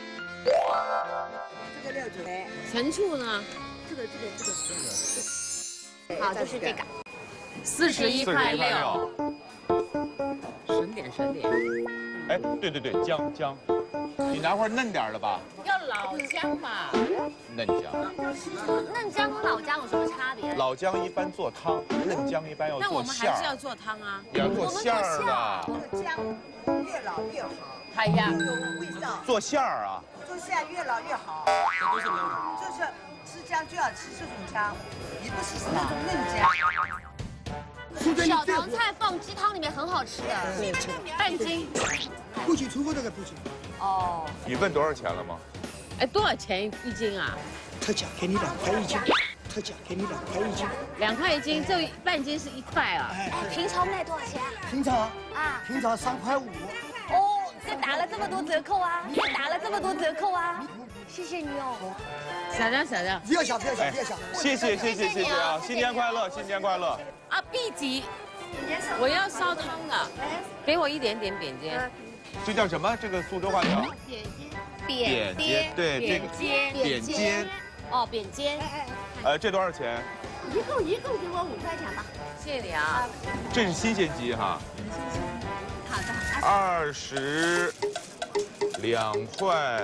这个料酒。 陈醋呢？ 这个这个这个这个。好，就是这个。 四十一块六。省点省点。 哎，对对对，姜姜，你拿块嫩点的吧。 要老姜嘛。 嫩姜。 嫩姜和老姜有什么差别？ 老姜一般做汤，嫩姜一般要做馅儿。 那我们还是要做汤啊。 也要做馅儿的。 这个姜越老越好。 哎呀， 有味道。 做馅儿啊。 做馅越老越好。这都是老姜。就是吃姜就要吃这种姜，你不是那种嫩姜。 小糖菜放鸡汤里面很好吃的，半斤。 不行，出过这个不行。 哦。 你问多少钱了吗？ 哎，多少钱一斤啊？ 特价给你两块一斤，特价给你两块一斤。 两块一斤，这半斤是一块啊。 哎，平常卖多少钱？ 平常啊， 平常三块五。 哦，这打了这么多折扣啊！这打了这么多折扣啊！谢谢你哦。 小张，小张， 不要想，不要想，不要想。 谢谢谢谢谢谢啊！新年快乐，新年快乐。 啊 ，B 级，我要烧汤的，给我一点点扁尖。 这叫什么？这个苏州话叫扁扁尖，对，这个扁尖。 哦，扁尖。 呃，这多少钱？ 一共一共给我五块钱吧。谢谢你啊。 这是新鲜鸡哈。 好的。 二十两块，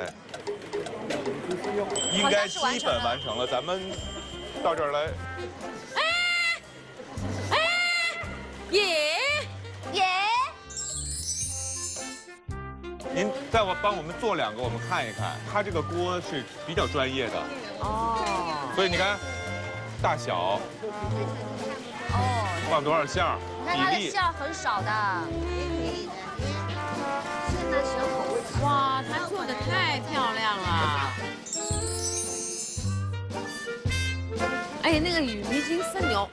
应该基本完成了。咱们到这儿来。 耶耶！ 您再我帮我们做两个，我们看一看。它这个锅是比较专业的哦，所以你看大小，哦，放多少馅儿， 你看它的馅儿很少的。现在选口味。 哇，它做的太漂亮了。哎呀，那个羽衣金生牛。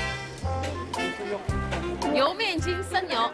油面筋生牛，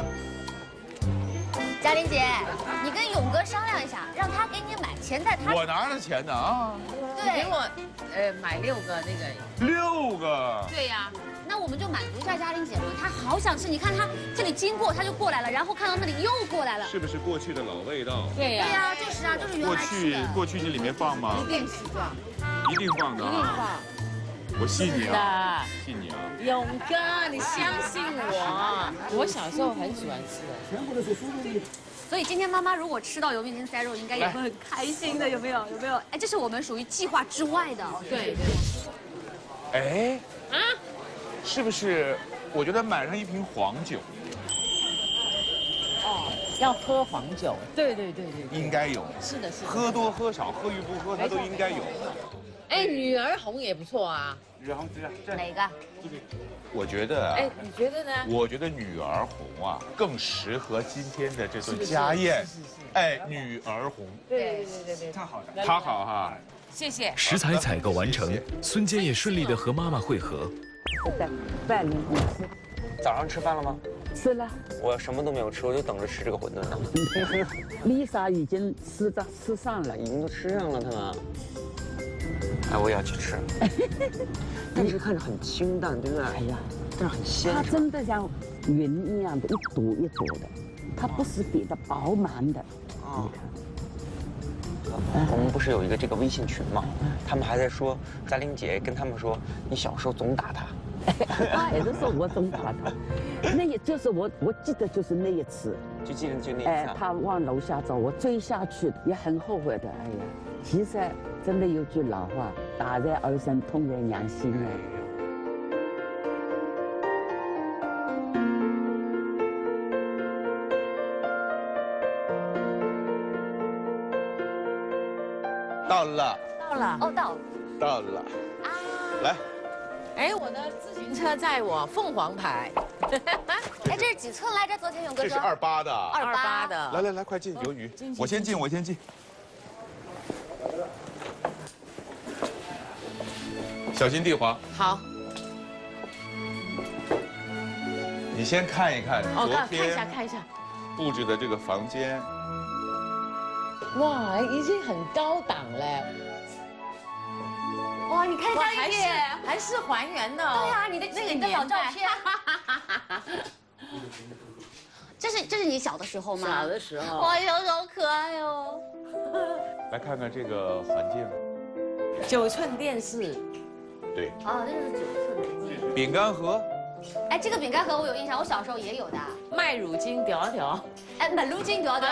嘉玲姐，你跟勇哥商量一下，让他给你买，钱在他。 我拿着钱呢啊！ 对， 给我，呃，买六个那个。 六个。 对呀，那我们就满足一下嘉玲姐嘛，她好想吃，你看她这里经过，她就过来了，然后看到那里又过来了。 是不是过去的老味道？ 对呀。 对呀，就是啊，就是原来吃的。 过去过去这里面放吗？ 一定是放。 一定放的。 一定放。 我信你啊！信你啊！ 勇哥，你相信我，我小时候很喜欢吃的。全部都是酥肉。 所以今天妈妈如果吃到油面筋塞肉，应该也会很开心的，有没有？有没有？哎，这是我们属于计划之外的。 对对。 哎，啊，是不是？我觉得买上一瓶黄酒。 哦，要喝黄酒。对对对对。 应该有。 是的，是的。 喝多喝少，喝与不喝，它都应该有。 哎，女儿红也不错啊。 女儿红这样， 哪个？ 这个，我觉得。 哎，你觉得呢？ 我觉得女儿红啊，更适合今天的这顿家宴。 是是是。 哎，女儿红。 对对对对， 她好，她好哈。 谢谢。 食材采购完成，孙坚也顺利的和妈妈会合。 饭你你吃。 早上吃饭了吗？ 吃了。 我什么都没有吃，我就等着吃这个馄饨呢。 Lisa 已经吃着吃上了， 已经都吃上了，他们。哎，我也要去吃。但是看着很清淡，对不对？哎呀，但是很鲜。 它真的像云一样的，一朵一朵的，它不是比的饱满的。 啊。我们不是有一个这个微信群吗？他们还在说，嘉玲姐跟他们说，你小时候总打他。 他也是说我总打他，那也就是我，我记得就是那一次， 就记得就那一次。 哎，他往楼下走，我追下去，也很后悔的。哎呀，其实真的有句老话，打在儿身，痛在娘心啊。 到了。 到了。 哦，到。 到了。啊。来。 哎，我的自行车载我，凤凰牌。 哎，这是几寸来着？昨天勇哥说。 这是二八的。 二八的。 来来来，快进，鱿鱼。我先进，我先进。小心地滑。 好。 你先看一看哦， 昨看一下天看一下。 布置的这个房间。 哇，已经很高档了。 哇，你看嘉玲姐， 还是还原的。 对呀，你的那个你的老照年代片。这是这是你小的时候吗？ 小的时候。 哇，有好可爱哦。 来看看这个环境。 九寸电视。 对。 哦，这就是九寸的。 饼干盒。 哎，这个饼干盒我有印象，我小时候也有的。 麦乳精条条。 哎，麦乳精条条。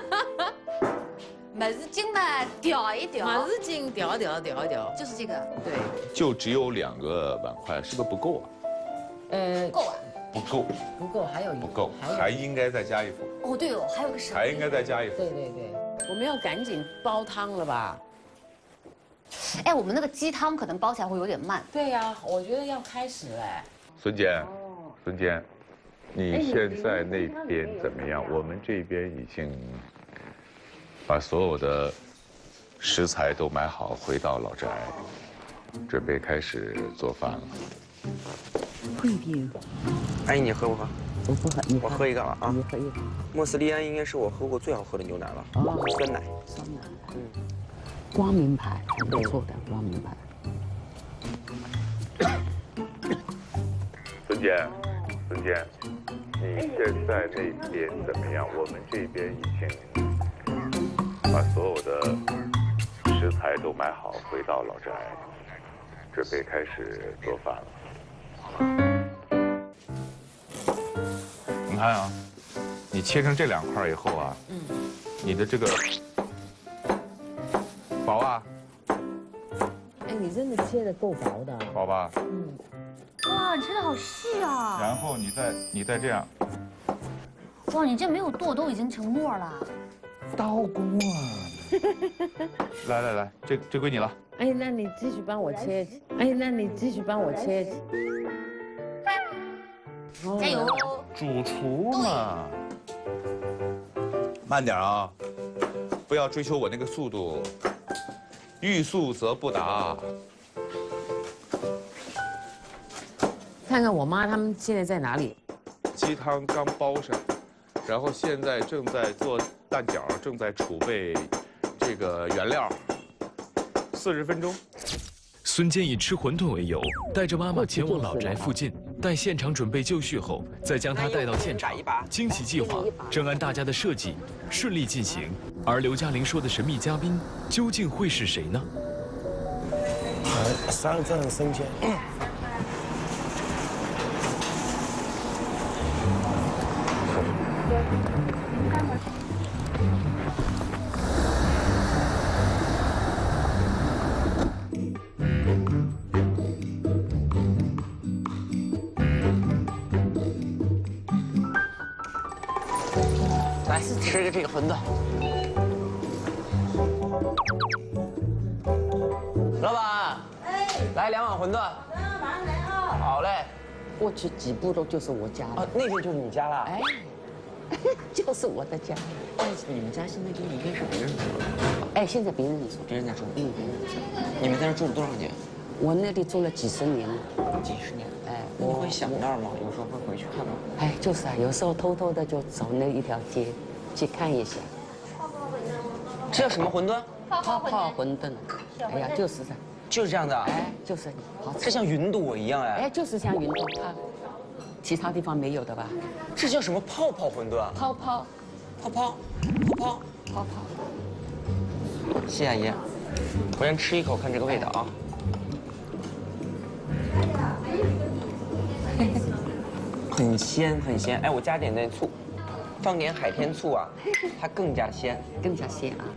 麦乳精嘛，调一调。 麦乳精调调调调。 就是这个。 对。 就只有两个碗筷，是不是不够啊？ 呃， 够啊。 不够。 不够，还有一不够，还应该再加一副。 哦，对哦，还有个什么？ 还应该再加一副。 对对对，我们要赶紧煲汤了吧？ 哎，我们那个鸡汤可能煲起来会有点慢。 对呀，我觉得要开始哎。 孙坚，孙坚，你现在那边怎么样？我们这边已经把所有的食材都买好，回到老宅，准备开始做饭了。 会点。 阿姨，你喝不喝？ 我不喝， 我喝一个了啊。 你喝一个。 莫斯利安应该是我喝过最好喝的牛奶了。哦，酸奶。 酸奶。嗯。光明牌，很不错的光明牌。 孙坚，孙坚，你现在那边怎么样？我们这边已经把所有的食材都买好，回到老宅，准备开始做饭了。你看啊，你切成这两块以后啊，嗯，你的这个薄啊。 哎，你真的切的够薄的。 薄吧？ 嗯。 哇，你切的好细啊！ 然后你再你再这样。 哇，你这没有剁都已经成沫了。 刀工啊！来来来，这这归你了。 哎，那你继续帮我切。哎，那你继续帮我切。 加油！ 主厨嘛，慢点啊，不要追求我那个速度，欲速则不达。 看看我妈他们现在在哪里？ 鸡汤刚煲上，然后现在正在做蛋饺，正在储备这个原料。四十分钟。 孙坚以吃馄饨为由，带着妈妈前往老宅附近，待现场准备就绪后，再将她带到现场。惊喜计划正按大家的设计顺利进行。而刘嘉玲说的神秘嘉宾究竟会是谁呢？ 呃，三份生煎。 来吃个这个馄饨。老板，哎，来两碗馄饨。马上来啊！好嘞。 过去几步路就是我家了。 啊，那边就是你家了。 哎，就是我的家。 但是你们家现在跟一边是别人住了。 哎，现在别人住， 别人家住。 嗯，别人住。 你们在那住了多少年？ 我那里住了几十年了。 几十年。哎，你会想那儿吗？有时候会回去看吗？ 哎，就是啊，有时候偷偷的就走那一条街，去看一下。 这叫什么馄饨？ 泡泡馄饨。哎呀，就是这， 就是这样的。 哎，就是好吃。 这像云朵一样哎。 哎，就是像云朵它，其他地方没有的吧？ 这叫什么泡泡馄饨？ 泡泡， 泡泡，泡泡， 泡泡。 谢阿姨，我先吃一口看这个味道啊。很鲜很鲜，哎，我加点那醋，放点海天醋啊，它更加鲜， 更加鲜啊！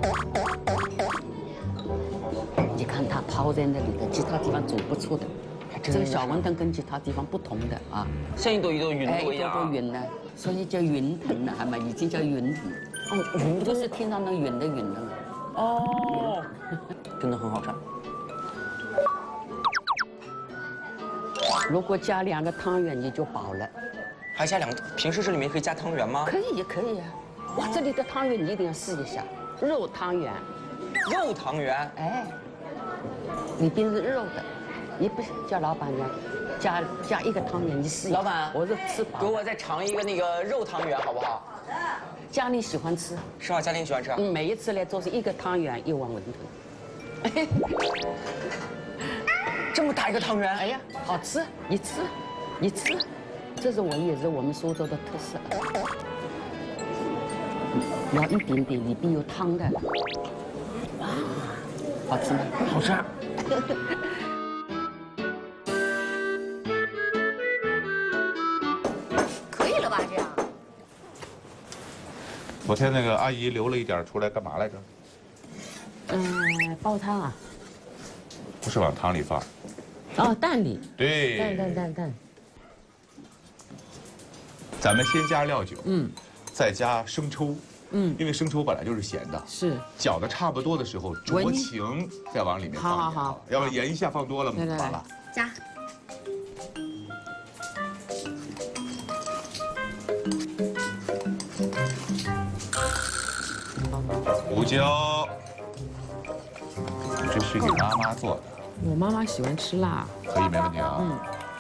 你看它泡在那里的，其他地方煮不出的。这个小馄饨跟其他地方不同的啊， 像一朵一朵云朵一样， 一朵朵云呢，所以叫云腾了，还嘛，已经叫云腾。哦，云就是听到那云的云了。 哦，真的很好吃。 如果加两个汤圆，你就饱了。 还加两个？平时这里面可以加汤圆吗？ 可以，也可以啊。哇，这里的汤圆你一定要试一下，肉汤圆。 肉汤圆？ 哎，里边是肉的，你不是叫老板娘加加一个汤圆，你试一下。 老板， 我说吃饱。 给我再尝一个那个肉汤圆，好不好？ 好的。嘉玲喜欢吃。 是吗？嘉玲喜欢吃。 嗯，每一次来都是一个汤圆一碗馄饨。 这么大一个汤圆， 哎呀，好吃，一吃，一吃，这是我也是我们苏州的特色。要一点点里边有汤的，哇，好吃吗？ 好吃。 可以了吧？这样。 昨天那个阿姨留了一点出来干嘛来着？ 嗯，煲汤啊。 不是往汤里放。 哦，蛋里。 对。 蛋蛋蛋蛋。 咱们先加料酒， 嗯， 再加生抽。嗯，因为生抽本来就是咸的， 是搅的差不多的时候酌情再往里面放。 好好好， 要不然盐一下放多了嘛，完了。 加。 胡椒，这是你妈妈做的。 我妈妈喜欢吃辣， 可以没问题啊。 嗯，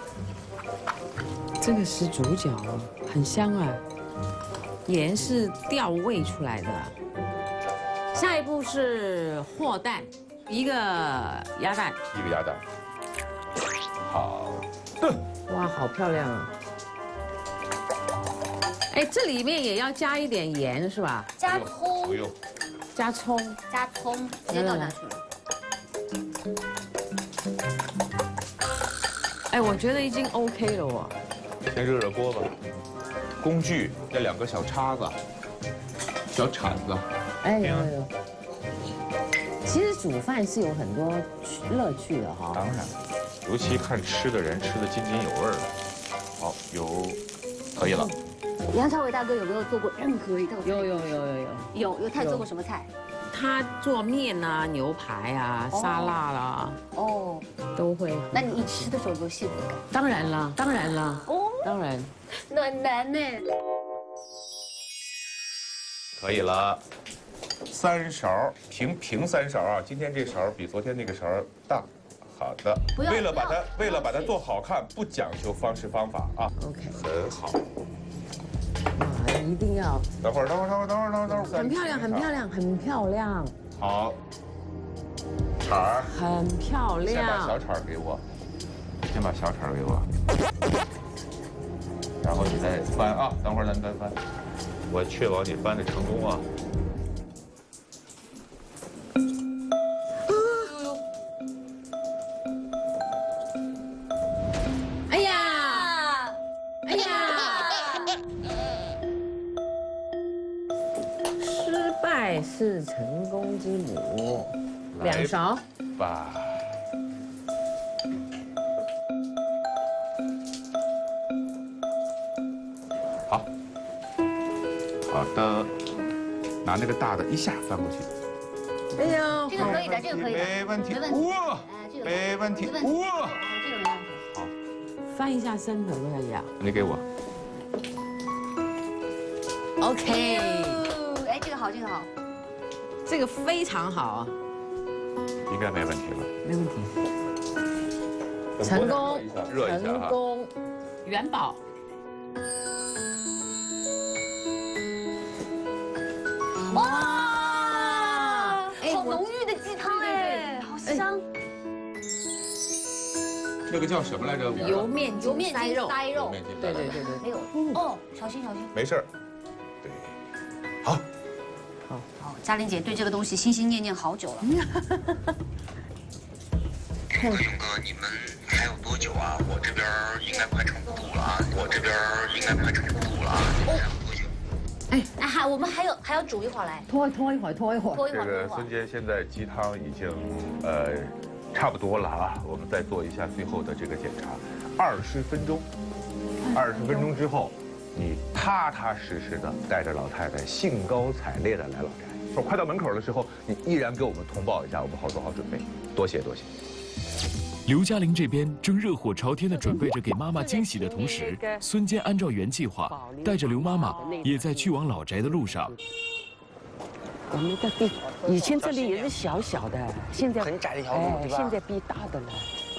这个是猪脚，很香啊。盐是调味出来的。下一步是和蛋，一个鸭蛋， 一个鸭蛋。好的。 哇，好漂亮啊！哎，这里面也要加一点盐是吧？ 加葱。 不用。 加葱。 加葱，直接倒下去。 哎，我觉得已经 OK 了哦。 先热热锅吧。工具这两个小叉子、小铲子， 哎呦呦！其实煮饭是有很多乐趣的哈。 当然，尤其看吃的人吃的津津有味的。好，油可以了。 梁朝伟大哥有没有做过任何一道菜？ 有有有有有。 有有，他做过什么菜？ 他做面啊、牛排啊、沙拉啦， 哦， 都会。 那你一吃的时候有没有幸福感？ 当然了，当然了。哦，当然。 暖男呢？ 可以了，三勺平平三勺啊，今天这勺比昨天那个勺大。好的，为了把它为了把它做好看，不讲究方式方法啊。 OK， 很好。 哇，一定要。 等会儿，等会儿，等会儿，等会儿，等会儿。 很漂亮，很漂亮，很漂亮。 好，铲儿。 很漂亮。 先把小铲儿给我，先把小铲儿给我。然后你再翻啊，等会儿咱再翻，我确保你翻的成功啊。 哎呀，哎呀，失败是成功之母，两勺吧。好，好的，拿那个大的一下翻过去。 哎呦， 这个可以的，这个可以的， 没问题， 没问题。 哇，没问题，哇， 这个没问题。 好， 翻一下身可不可以啊？ 你给我。 OK， 哎，这个好，这个好， 这个非常好啊， 应该没问题了， 没问题。成功， 热一下， 成功，元宝。 哇，好浓郁的鸡汤哎，好香。 那个叫什么来着？ 油面油面筋塞肉。 对对对对。 没有，哦，小心小心。 没事儿。对，好。 好。 好，嘉玲姐对这个东西心心念念好久了。 勇哥，勇哥，你们还有多久啊？我这边应该快成糊涂了啊！我这边应该快成糊涂了啊！还有多久？ 哎，那还我们还有还要煮一会儿来， 拖拖一会儿，拖一会儿。 拖一会儿。 这个孙坚现在鸡汤已经，呃，差不多了啊。我们再做一下最后的这个检查，二十分钟，二十分钟之后，你踏踏实实的带着老太太兴高采烈的来老宅。说快到门口的时候，你依然给我们通报一下，我们好做好准备。多谢多谢。 刘嘉玲这边正热火朝天地准备着给妈妈惊喜的同时，孙坚按照原计划，带着刘妈妈也在去往老宅的路上。 我们的地以前这里也是小小的，现在很窄的一条路，对吧？ 现在变大的了。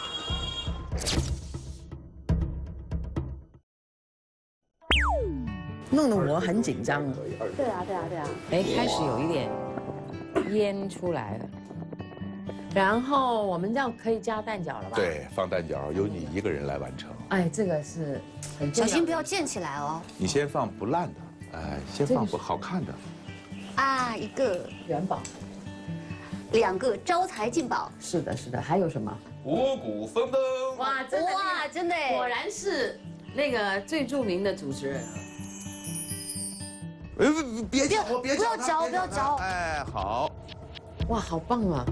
弄得我很紧张。 对啊对啊对啊。 哎，开始有一点烟出来了。 然后我们这样可以加蛋饺了吧？ 对，放蛋饺由你一个人来完成。 哎，这个是很重要的， 小心不要溅起来哦。 你先放不烂的，哎，先放不好看的。 啊，一个元宝， 两个招财进宝。 是的，是的，还有什么？ 五谷丰登。 哇，真的哇，真的， 果然是那个最著名的主持人。 呃，别搅和，别不要搅，不要搅。 哎，好。 哇，好棒啊！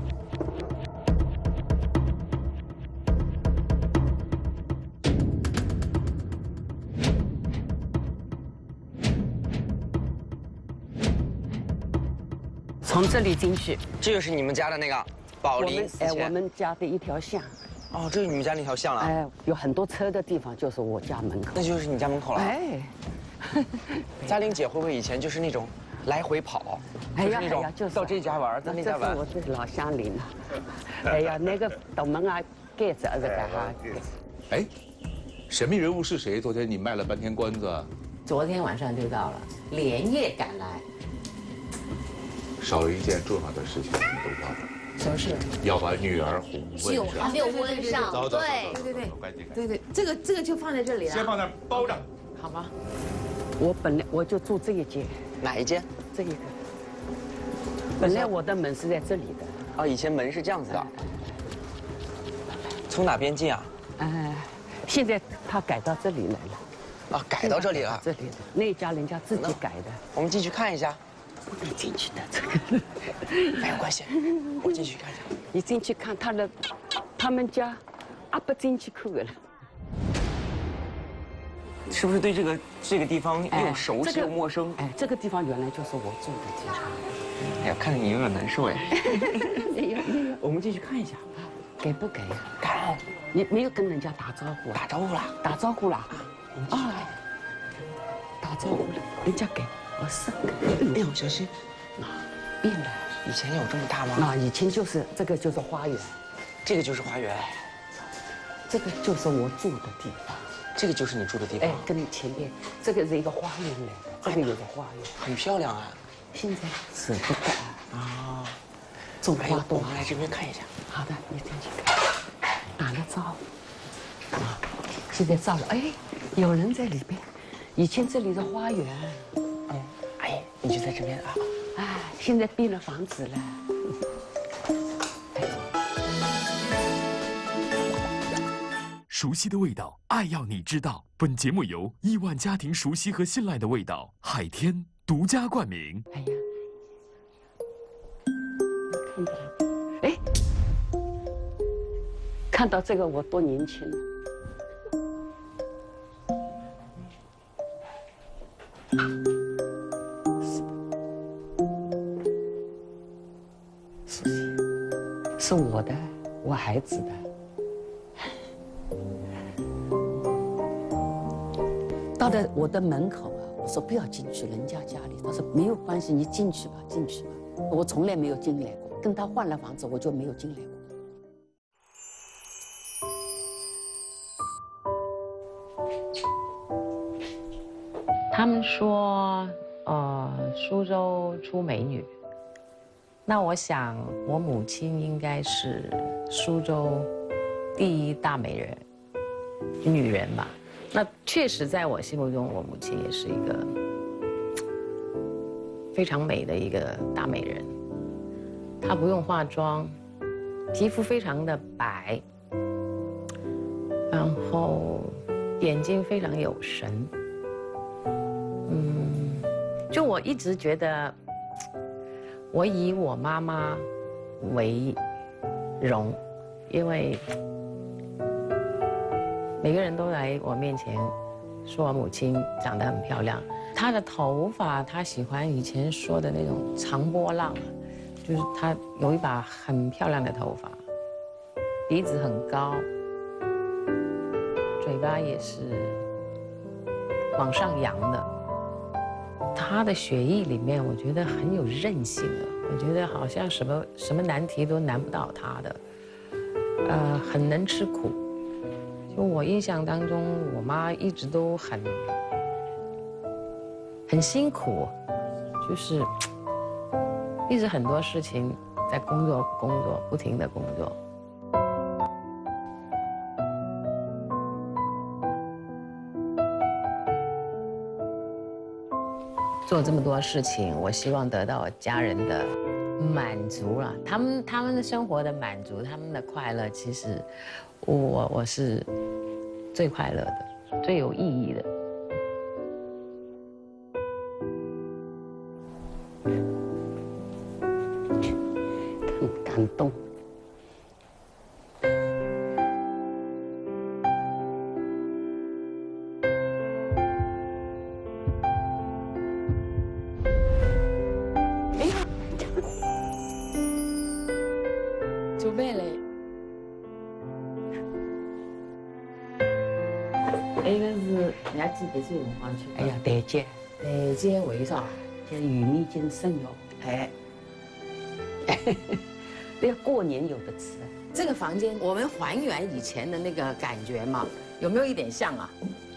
从这里进去， 这就是你们家的那个宝我林们哎，我们家的一条巷。 哦，这是你们家那条巷了。 哎，有很多车的地方就是我家门口。 那就是你家门口了。 哎， 嘉玲姐会不会以前就是那种来回跑？ 哎呀， 那种哎呀，就是到这家玩，到那家玩。 这是我是老乡邻了。哎呀，那个斗门啊，盖子这个哈。 哎，神秘人物是谁？昨天你卖了半天关子。 昨天晚上就到了，连夜赶来。 少了一件重要的事情，你们都忘了。 什么事？ 要把女儿哄问酒上。 还没有温上， 走走对对对对， 赶紧赶紧。 对对，这个这个就放在这里了。 先放那儿包着， 好吗？ 我本来我就住这一间。 哪一间？ 这一个。本来我的门是在这里的。 哦，以前门是这样子的。从哪边进啊？ 哎，现在他改到这里来了。 啊，改到这里了。 这里的那一家人家自己改的。 我们进去看一下。 不能进去的，这个没有关系，我进去看一下。 你进去看他的，他们家，啊不进去看了。 是不是对这个这个地方又熟悉又陌生？ 哎，这个地方原来就是我住的地方。 哎呀，看着你有点难受哎。 哎呀，那个我们进去看一下， 给不给？ 给。 你没有跟人家打招呼？ 打招呼了， 打招呼了。啊，打招呼了，人家给。我是， 哎呦，小心， 啊，变了。 以前有这么大吗？ 那以前就是这个就是花园， 这个就是花园， 这个就是我住的地方， 这个就是你住的地方。 哎，跟你前边这个是一个花园来的，这个有个花园， 很漂亮啊。 现在舍不得啊， 种花多。 我们来这边看一下。 好的，你进去看。打了招呼，啊，现在照了，哎，有人在里边。以前这里是花园。 哎，你就在这边啊！ 哎，现在变了房子了。 熟悉的味道，爱要你知道。本节目由亿万家庭熟悉和信赖的味道海天独家冠名。 哎呀，看到，哎，看到这个我多年轻了。是我的，我孩子的。到了我的门口啊，我说不要进去人家家里，他说没有关系，你进去吧，进去吧。我从来没有进来过，跟他换了房子，我就没有进来过。 他们说，呃，苏州出美女。那我想，我母亲应该是苏州第一大美人，女人吧。那确实，在我心目中，我母亲也是一个非常美的一个大美人。她不用化妆，皮肤非常的白，然后眼睛非常有神。嗯，就我一直觉得。我以我妈妈为荣，因为每个人都来我面前说我母亲长得很漂亮。她的头发，她喜欢以前说的那种长波浪，就是她有一把很漂亮的头发，鼻子很高，嘴巴也是往上扬的。他的血液里面，我觉得很有韧性的，我觉得好像什么什么难题都难不倒他的，呃，很能吃苦。就我印象当中，我妈一直都很很辛苦，就是一直很多事情在工作工作，不停的工作。做这么多事情，我希望得到我家人的满足了。他们他们的生活的满足，他们的快乐，其实我我是最快乐的，最有意义的。 很感动。 准备嘞。那个是，你还记得这种话去？ 哎呀，台阶， 台阶为啥？ 叫鱼米精生肉。哎，这个过年有的吃。 这个房间，我们还原以前的那个感觉嘛，有没有一点像啊？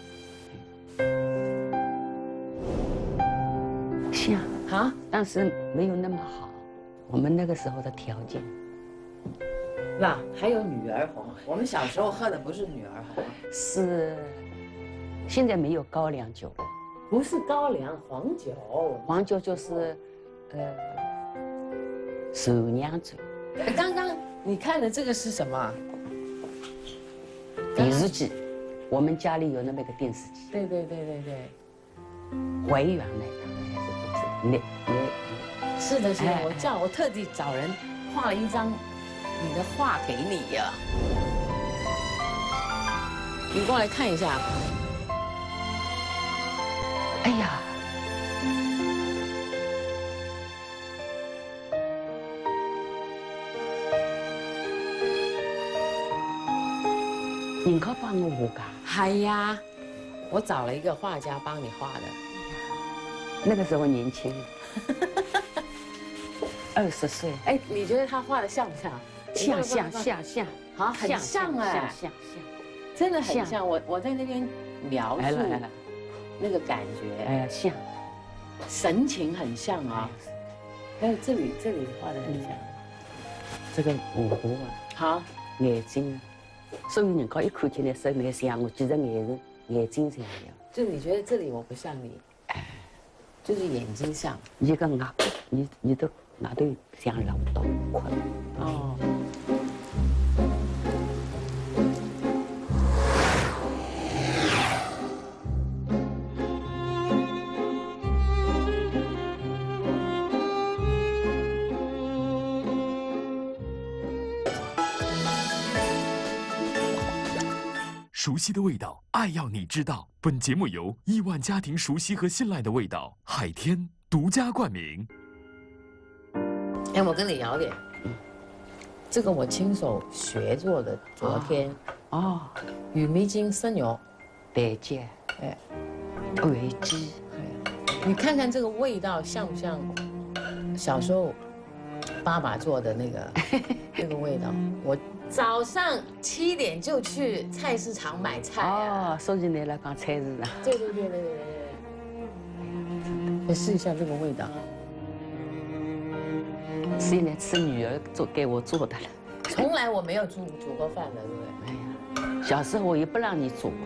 像啊， 但是没有那么好。我们那个时候的条件。 那还有女儿红，我们小时候喝的不是女儿红， 是现在没有高粱酒了， 不是高粱，黄酒。 黄酒就是，呃，熟酿酒。 刚刚你看的这个是什么？ 电视机，我们家里有那么一个电视机。 对对对对对。 维园那个还是不是？那那。 是的，是的，我叫我特地找人画了一张你的画给你呀。你过来看一下。 哎呀，你可帮我画噶？ 係呀，我找了一个画家帮你画的。 那个时候年轻。二十岁， 哎，你觉得他画的像不像？ 像像像像， 啊，很像哎， 像像， 真的很像。我我在那边描述那个感觉， 哎呀，像， 神情很像啊。还有这里这里画的很像， 这个五湖啊， 好眼睛，所以人家一看起来是蛮像我，其实眼神眼睛像呀。 就你觉得这里我不像你，就是眼睛像。 一个牙，你你都。那都像老刀块哦。 熟悉的味道，爱要你知道。本节目由亿万家庭熟悉和信赖的味道海天独家冠名。 哎，我跟你聊点，这个我亲手学做的。昨天哦， 鱼米精生牛， 台阶，哎，尾鸡， 你看看这个味道像不像小时候爸爸做的那个那个味道？我早上七点就去菜市场买菜啊。 哦，说起来了，讲菜市场。 对对对对对对对。来试一下这个味道。 现在吃女儿做给我做的了， 从来我没有煮煮过饭的，对不对？ 哎呀，小时候我也不让你煮。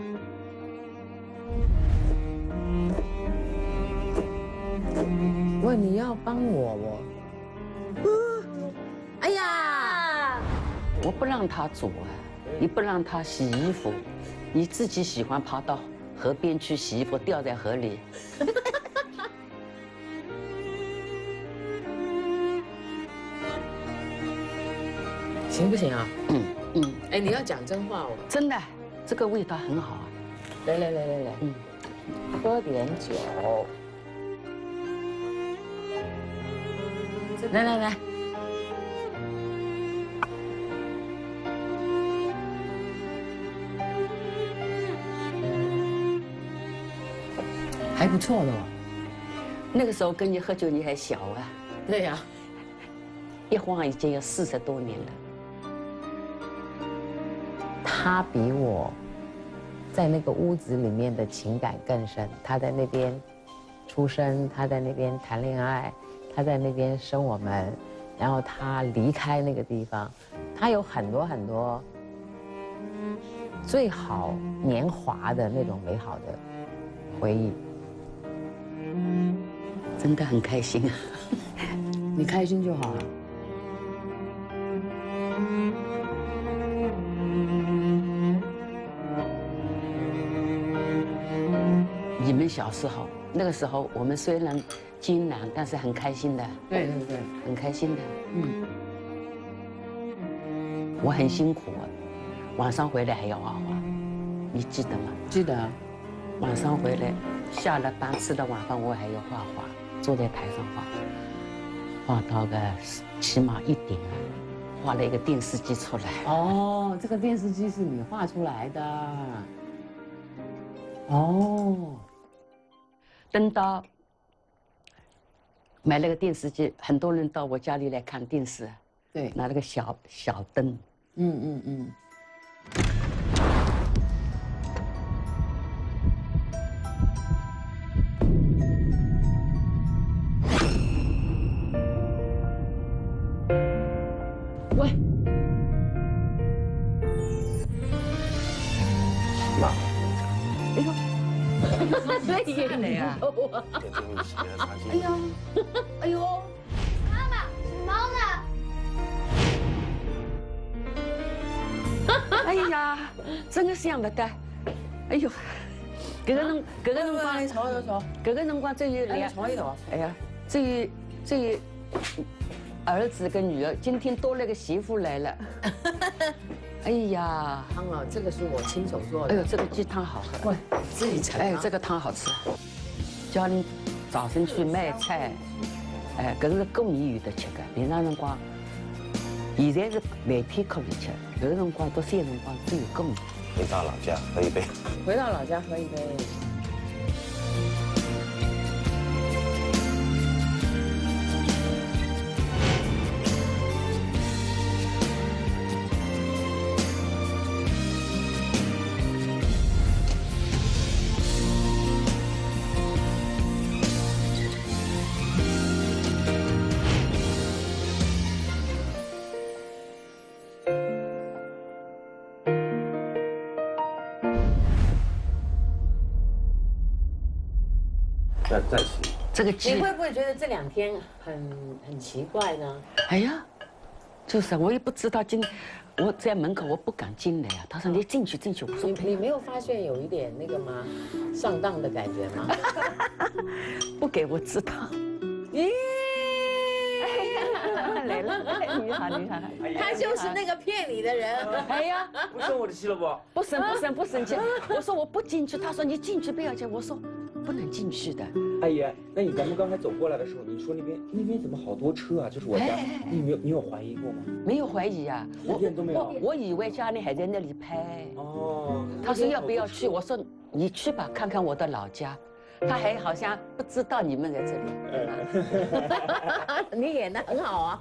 问你要帮我我。哎呀， 我不让他煮啊，你不让他洗衣服，你自己喜欢跑到河边去洗衣服，掉在河里。 行不行啊？ 嗯嗯， 哎，你要讲真话哦。 真的，这个味道很好啊。 来来来来来，嗯，喝点酒。来来来，还不错的。 那个时候跟你喝酒，你还小啊。 对呀， 一晃已经有四十多年了。 他比我在那个屋子里面的情感更深。他在那边出生，他在那边谈恋爱，他在那边生我们， 然后他离开那个地方，他有很多很多最好年华的那种美好的回忆。 真的很开心啊！ 你开心就好了。 你们小时候那个时候，我们虽然艰难，但是很开心的。 对对对， 很开心的。嗯，我很辛苦啊，晚上回来还要画画，你记得吗？ 记得。 晚上回来，下了班吃了晚饭，我还要画画，坐在台上画，画到个起码一点啊，画了一个电视机出来。 哦，这个电视机是你画出来的。哦。 等到买了个电视机，很多人到我家里来看电视。 对， 拿了个小小灯。 嗯嗯嗯。喂， 妈， 哎呦。 这也没有啊！ 哎呦，哎呦，妈妈，猫呢？ 哎呀，真的想不到，哎呦，搿个辰搿个辰光， 你坐一坐， 搿个辰光只有两， 坐一坐。 哎呀，只有只有儿子跟女儿，今天多了个媳妇来了。哎呀， 汤啊，这个是我亲手做的。 哎呦，这个鸡汤好喝。 喂，自己盛。 哎，这个汤好吃。叫你早晨去买菜，哎，搿是过年有得吃的。平常辰光，现在是每天可以吃，搿个辰光到三辰光只有过年。 回到老家喝一杯。 回到老家喝一杯。 再再起。 这个鸡， 你会不会觉得这两天很很奇怪呢？ 哎呀，就是我也不知道进，我在门口我不敢进来啊。他说你进去进去，我说你你没有发现有一点那个吗？上当的感觉吗？ 不给我知道。咦，来了，你好你好。 他就是那个骗你的人。 哎呀， 不生我的气了不？ 不生不生不生气。我说我不进去，他说你进去不要紧。我说不能进去的。 阿姨，那你咱们刚才走过来的时候，你说那边那边怎么好多车啊？就是我家，你没有你有怀疑过吗？ 没有怀疑啊， 一点都没有。 我以为家里还在那里拍。 哦。 他说要不要去？我说你去吧，看看我的老家。他还好像不知道你们在这里。你演得很好啊。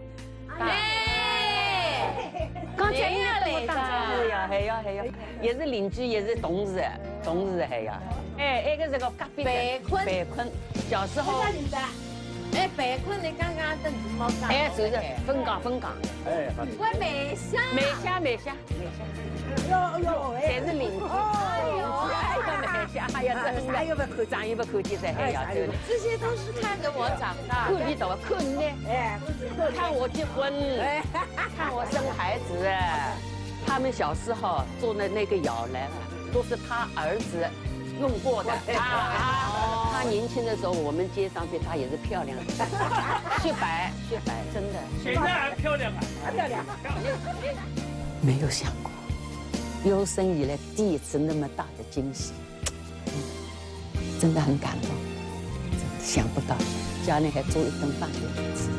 哎，刚才你这么大，是呀，系呀系呀，也是邻居，也是同事，同事系呀。哎，那个是个隔壁的白坤， 白坤，小时候。 哎，白坤，你刚刚等什么？ 哎，就是分港分港。 哎， 喂，梅香， 梅香梅香梅香。 哟哟， 侪是邻居。哎呦，哎呀，梅香，哎呀，这哪有不看长又不看见噻？哎呀，对了， 这些都是看着我长大。 看你怎么看你呢？哎，看我结婚，看我生孩子。他们小时候做的那个摇篮啊，都是他儿子用过的。啊，他年轻的时候，我们街上对他也是漂亮的，雪白雪白，真的。 现在还漂亮啊， 还漂亮。 没有想过，有生以来第一次那么大的惊喜，真的很感动，想不到家里还做一顿饭给我吃，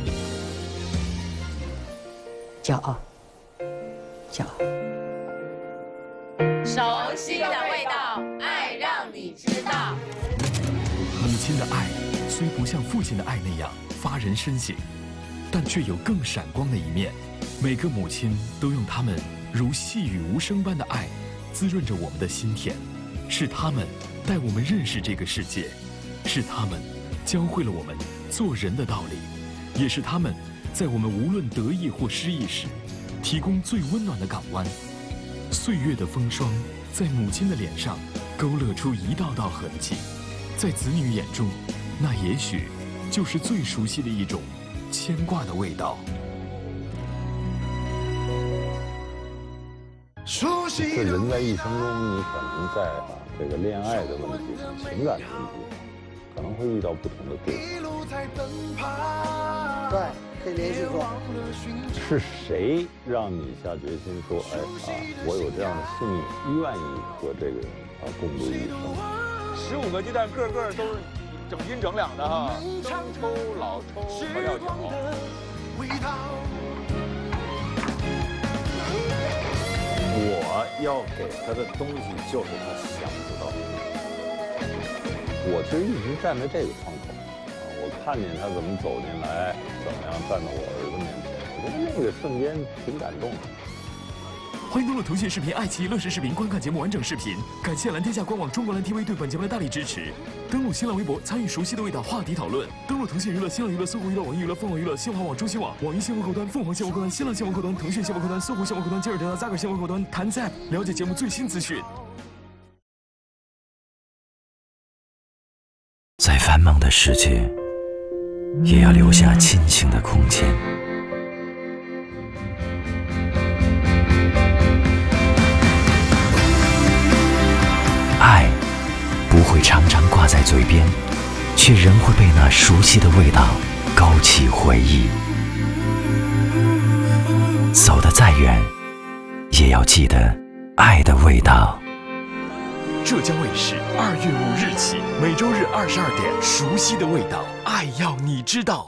骄傲，骄傲。 熟悉的味道，爱让你知道。 母亲的爱虽不像父亲的爱那样发人深省，但却有更闪光的一面。每个母亲都用她们如细雨无声般的爱，滋润着我们的心田。是她们带我们认识这个世界，是她们教会了我们做人的道理，也是她们在我们无论得意或失意时，提供最温暖的港湾。岁月的风霜，在母亲的脸上勾勒出一道道痕迹，在子女眼中，那也许就是最熟悉的一种牵挂的味道。 这人在一生中，你可能在啊这个恋爱的问题上、情感的问题上，可能会遇到不同的对象。 对，可以连续说。 是谁让你下决心说，哎啊，我有这样的幸运，愿意和这个人啊共度一生？ 十五个鸡蛋，个个都是整斤整两的哈，生抽、老抽和料酒。 我要给他的东西就是他想不到的。我其实一直站在这个窗口，啊，我看见他怎么走进来，怎么样站到我儿子面前，我觉得那个瞬间挺感动的。 欢迎登录腾讯视频、爱奇艺、乐视视频观看节目完整视频。感谢蓝天下官网、中国蓝 T V 对本节目的大力支持。登录新浪微博参与熟悉的味道话题讨论。登录腾讯娱乐、新浪娱乐、搜狐娱乐、网易娱乐、凤凰娱乐、新华网、中新网、网易新闻客户端、凤凰新闻客户端、新浪新闻客户端、腾讯新闻客户端、搜狐新闻客户端、今日头条、Zager 新闻客户端、谈 Zap， 了解节目最新资讯。 在繁忙的世界，也要留下亲情的空间。爱不会常常挂在嘴边，却仍会被那熟悉的味道勾起回忆。走得再远，也要记得爱的味道。 浙江卫视二月五日起，每周日二十二点，《熟悉的味道》，爱要你知道。